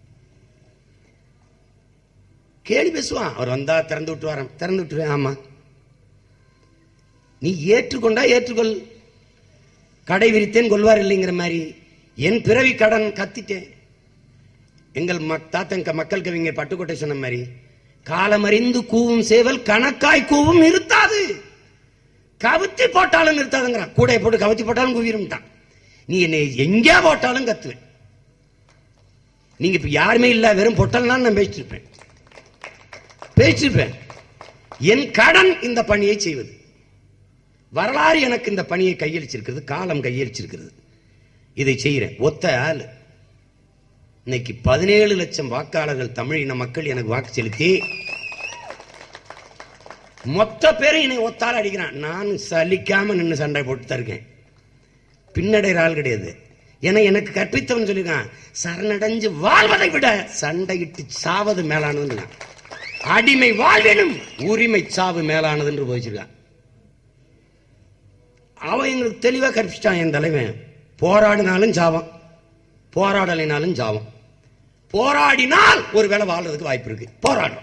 கேள்வி பேசுவான். அவர் வந்தா திறந்து விட்டு வர, திறந்து விட்டுருவேன். ஆமா, நீ ஏற்றுக்கொண்டா ஏற்றுக்கொள். கடை விரித்தேன் கொள்வார் இல்லைங்கிற மாதிரி என் பிறவி கடன் கத்திட்டேன். எங்கள் தாத்தன் மக்கள் கவிஞர் பட்டுக்கோட்டை சொன்ன மாதிரி, காலமறிந்து கூவும் சேவல் கணக்காய் கூவும் நிறுத்தாது, கவுத்தி போட்டாலும் நிறுத்தாதுங்கிறான். கூடைய போட்டு கவுத்தி போட்டாலும் கூவிரும்ட்டான். நீ என்னை எங்கே போட்டாலும் கத்துவேன். நீங்க இப்ப யாருமே இல்ல, வெறும் பொட்டல்னா நான் பேசிட்டு இருப்பேன் பேசிருப்பேன். என் கடன் இந்த பணியை செய்வது. வரலாறு எனக்கு இந்த பணியை கையளிச்சிருக்கிறது, காலம் கையளிச்சிருக்கிறது. இதை செய்கிறேன். ஒத்த ஆள். இன்னைக்கு பதினேழு லட்சம் வாக்காளர்கள் தமிழின மக்கள் எனக்கு வாக்கு செலுத்தி மொத்த பேரும் என்னை ஒத்தால் அடிக்கிறான். நான் சலிக்காம நின்று சண்டை போட்டு தருக்கேன். பின்னடைகிற ஆள் கிடையாது. ஏன்னா எனக்கு கற்பித்தவன் சொல்லிருக்கான், சரணடைஞ்சு வாழ்வதை விட சண்டையிட்டு சாவது மேலானது. அடிமை வாழ்வினும் உரிமை சாவு மேலானது என்று போதிச்சிருக்கான். அவன் எங்களுக்கு தெளிவா கற்பிச்சிட்டான். என் தலைவன் போராடினாலும் சாவம், போராடலினாலும் சாவம். போராடினால் ஒரு வேளை வாழ்றதுக்கு வாய்ப்பு இருக்கு. போராடும்.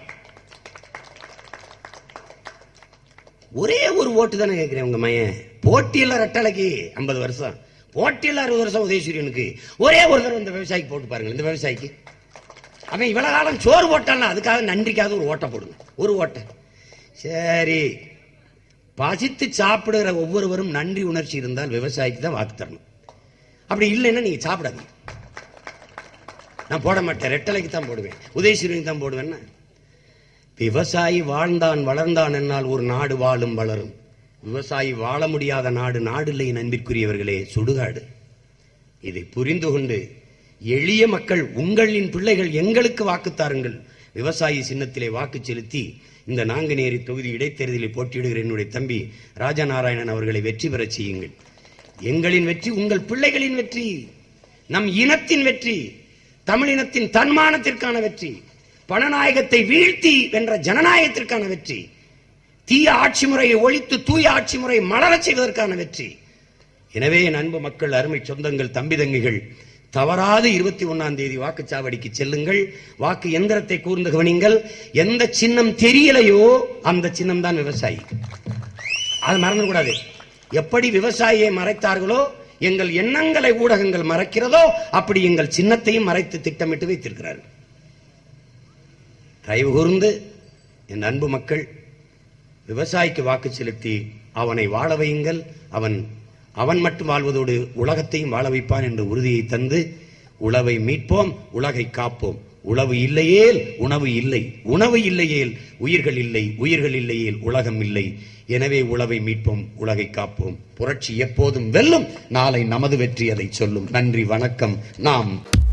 ஒரே ஒரு ஓட்டு தானே கேட்கிறேன். உங்க மையன் போட்டியில் ரெட்டலைக்கு ஐம்பது வருஷம், போட்டியில் அறுபது வருஷம் உதயசூரியனுக்கு ஒரே ஒரு தடவை இந்த விவசாயிக்கு போட்டு பாருங்க. இந்த விவசாயிக்கு அவன் இவ்வளவு காலம் சோறு போட்டான், அதுக்காக நன்றிக்காக ஒரு ஓட்டை போடுங்க. ஒரு ஓட்டை சரி. பசித்து சாப்பிடுகிற ஒவ்வொருவரும் நன்றி உணர்ச்சி இருந்தால் விவசாயிக்கு தான் வாக்கு தரணும். அப்படி இல்லைன்னா நீங்க சாப்பிடாதீங்க. நான் போட மாட்டேன், ரெட்டலைக்கு தான் போடுவேன், உதயசூரியனுக்கு தான் போடுவேன்னா. விவசாயி வாழ்ந்தான் வளர்ந்தான் என்னால் ஒரு நாடு வாழும் வளரும். விவசாயி வாழ முடியாத நாடு நாடு இல்லை. அன்பிற்குரியவர்களே, சுடுகாடு. இதை புரிந்து கொண்டு எளிய மக்கள், உங்களின் பிள்ளைகள் எங்களுக்கு வாக்குத்தாருங்கள். விவசாயி சின்னத்திலே வாக்கு செலுத்தி இந்த நாங்குநேரி தொகுதி இடைத்தேர்தலில் போட்டியிடுகிற என்னுடைய தம்பி ராஜநாராயணன் அவர்களை வெற்றி பெற செய்யுங்கள். எங்களின் வெற்றி உங்கள் பிள்ளைகளின் வெற்றி, நம் இனத்தின் வெற்றி, தமிழினத்தின் தன்மானத்திற்கான வெற்றி, பணநாயகத்தை வீழ்த்தி வென்ற ஜனநாயகத்திற்கான வெற்றி, தீய ஆட்சி முறையை ஒழித்து தூய ஆட்சி முறையை மலரச் செய்வதற்கான வெற்றி. எனவே என் அன்பு மக்கள், அருமை சொந்தங்கள், தம்பி தங்கிகள், தவறாது இருபத்தி ஒன்னாம் தேதி வாக்குச்சாவடிக்கு செல்லுங்கள். வாக்கு எந்திரத்தை கூர்ந்து கவனிங்கள். எந்த சின்னம் தெரியலையோ அந்த சின்னம் தான் விவசாயி. அது மறந்து கூடாது. எப்படி விவசாயியை மறைத்தார்களோ, எங்கள் எண்ணங்களை ஊடகங்கள் மறைக்கிறதோ, அப்படி எங்கள் சின்னத்தையும் மறைத்து திட்டமிட்டு வைத்திருக்கிறார்கள். தயவு கூர்ந்து என் அன்பு மக்கள், விவசாயிக்கு வாக்கு செலுத்தி அவனை வாழ வையுங்கள். அவன் அவன் மட்டும் வாழ்வதோடு உலகத்தையும் வாழ வைப்பான் என்ற உறுதியை தந்து உழவை மீட்போம், உலகை காப்போம். உழவு இல்லையேல் உணவு இல்லை, உணவு இல்லையேல் உயிர்கள் இல்லை, உயிர்கள் இல்லையேல் உலகம் இல்லை. எனவே உழவை மீட்போம், உலகை காப்போம். புரட்சி எப்போதும் வெல்லும். நாளை நமது வெற்றி அதை சொல்லும். நன்றி, வணக்கம். நாம்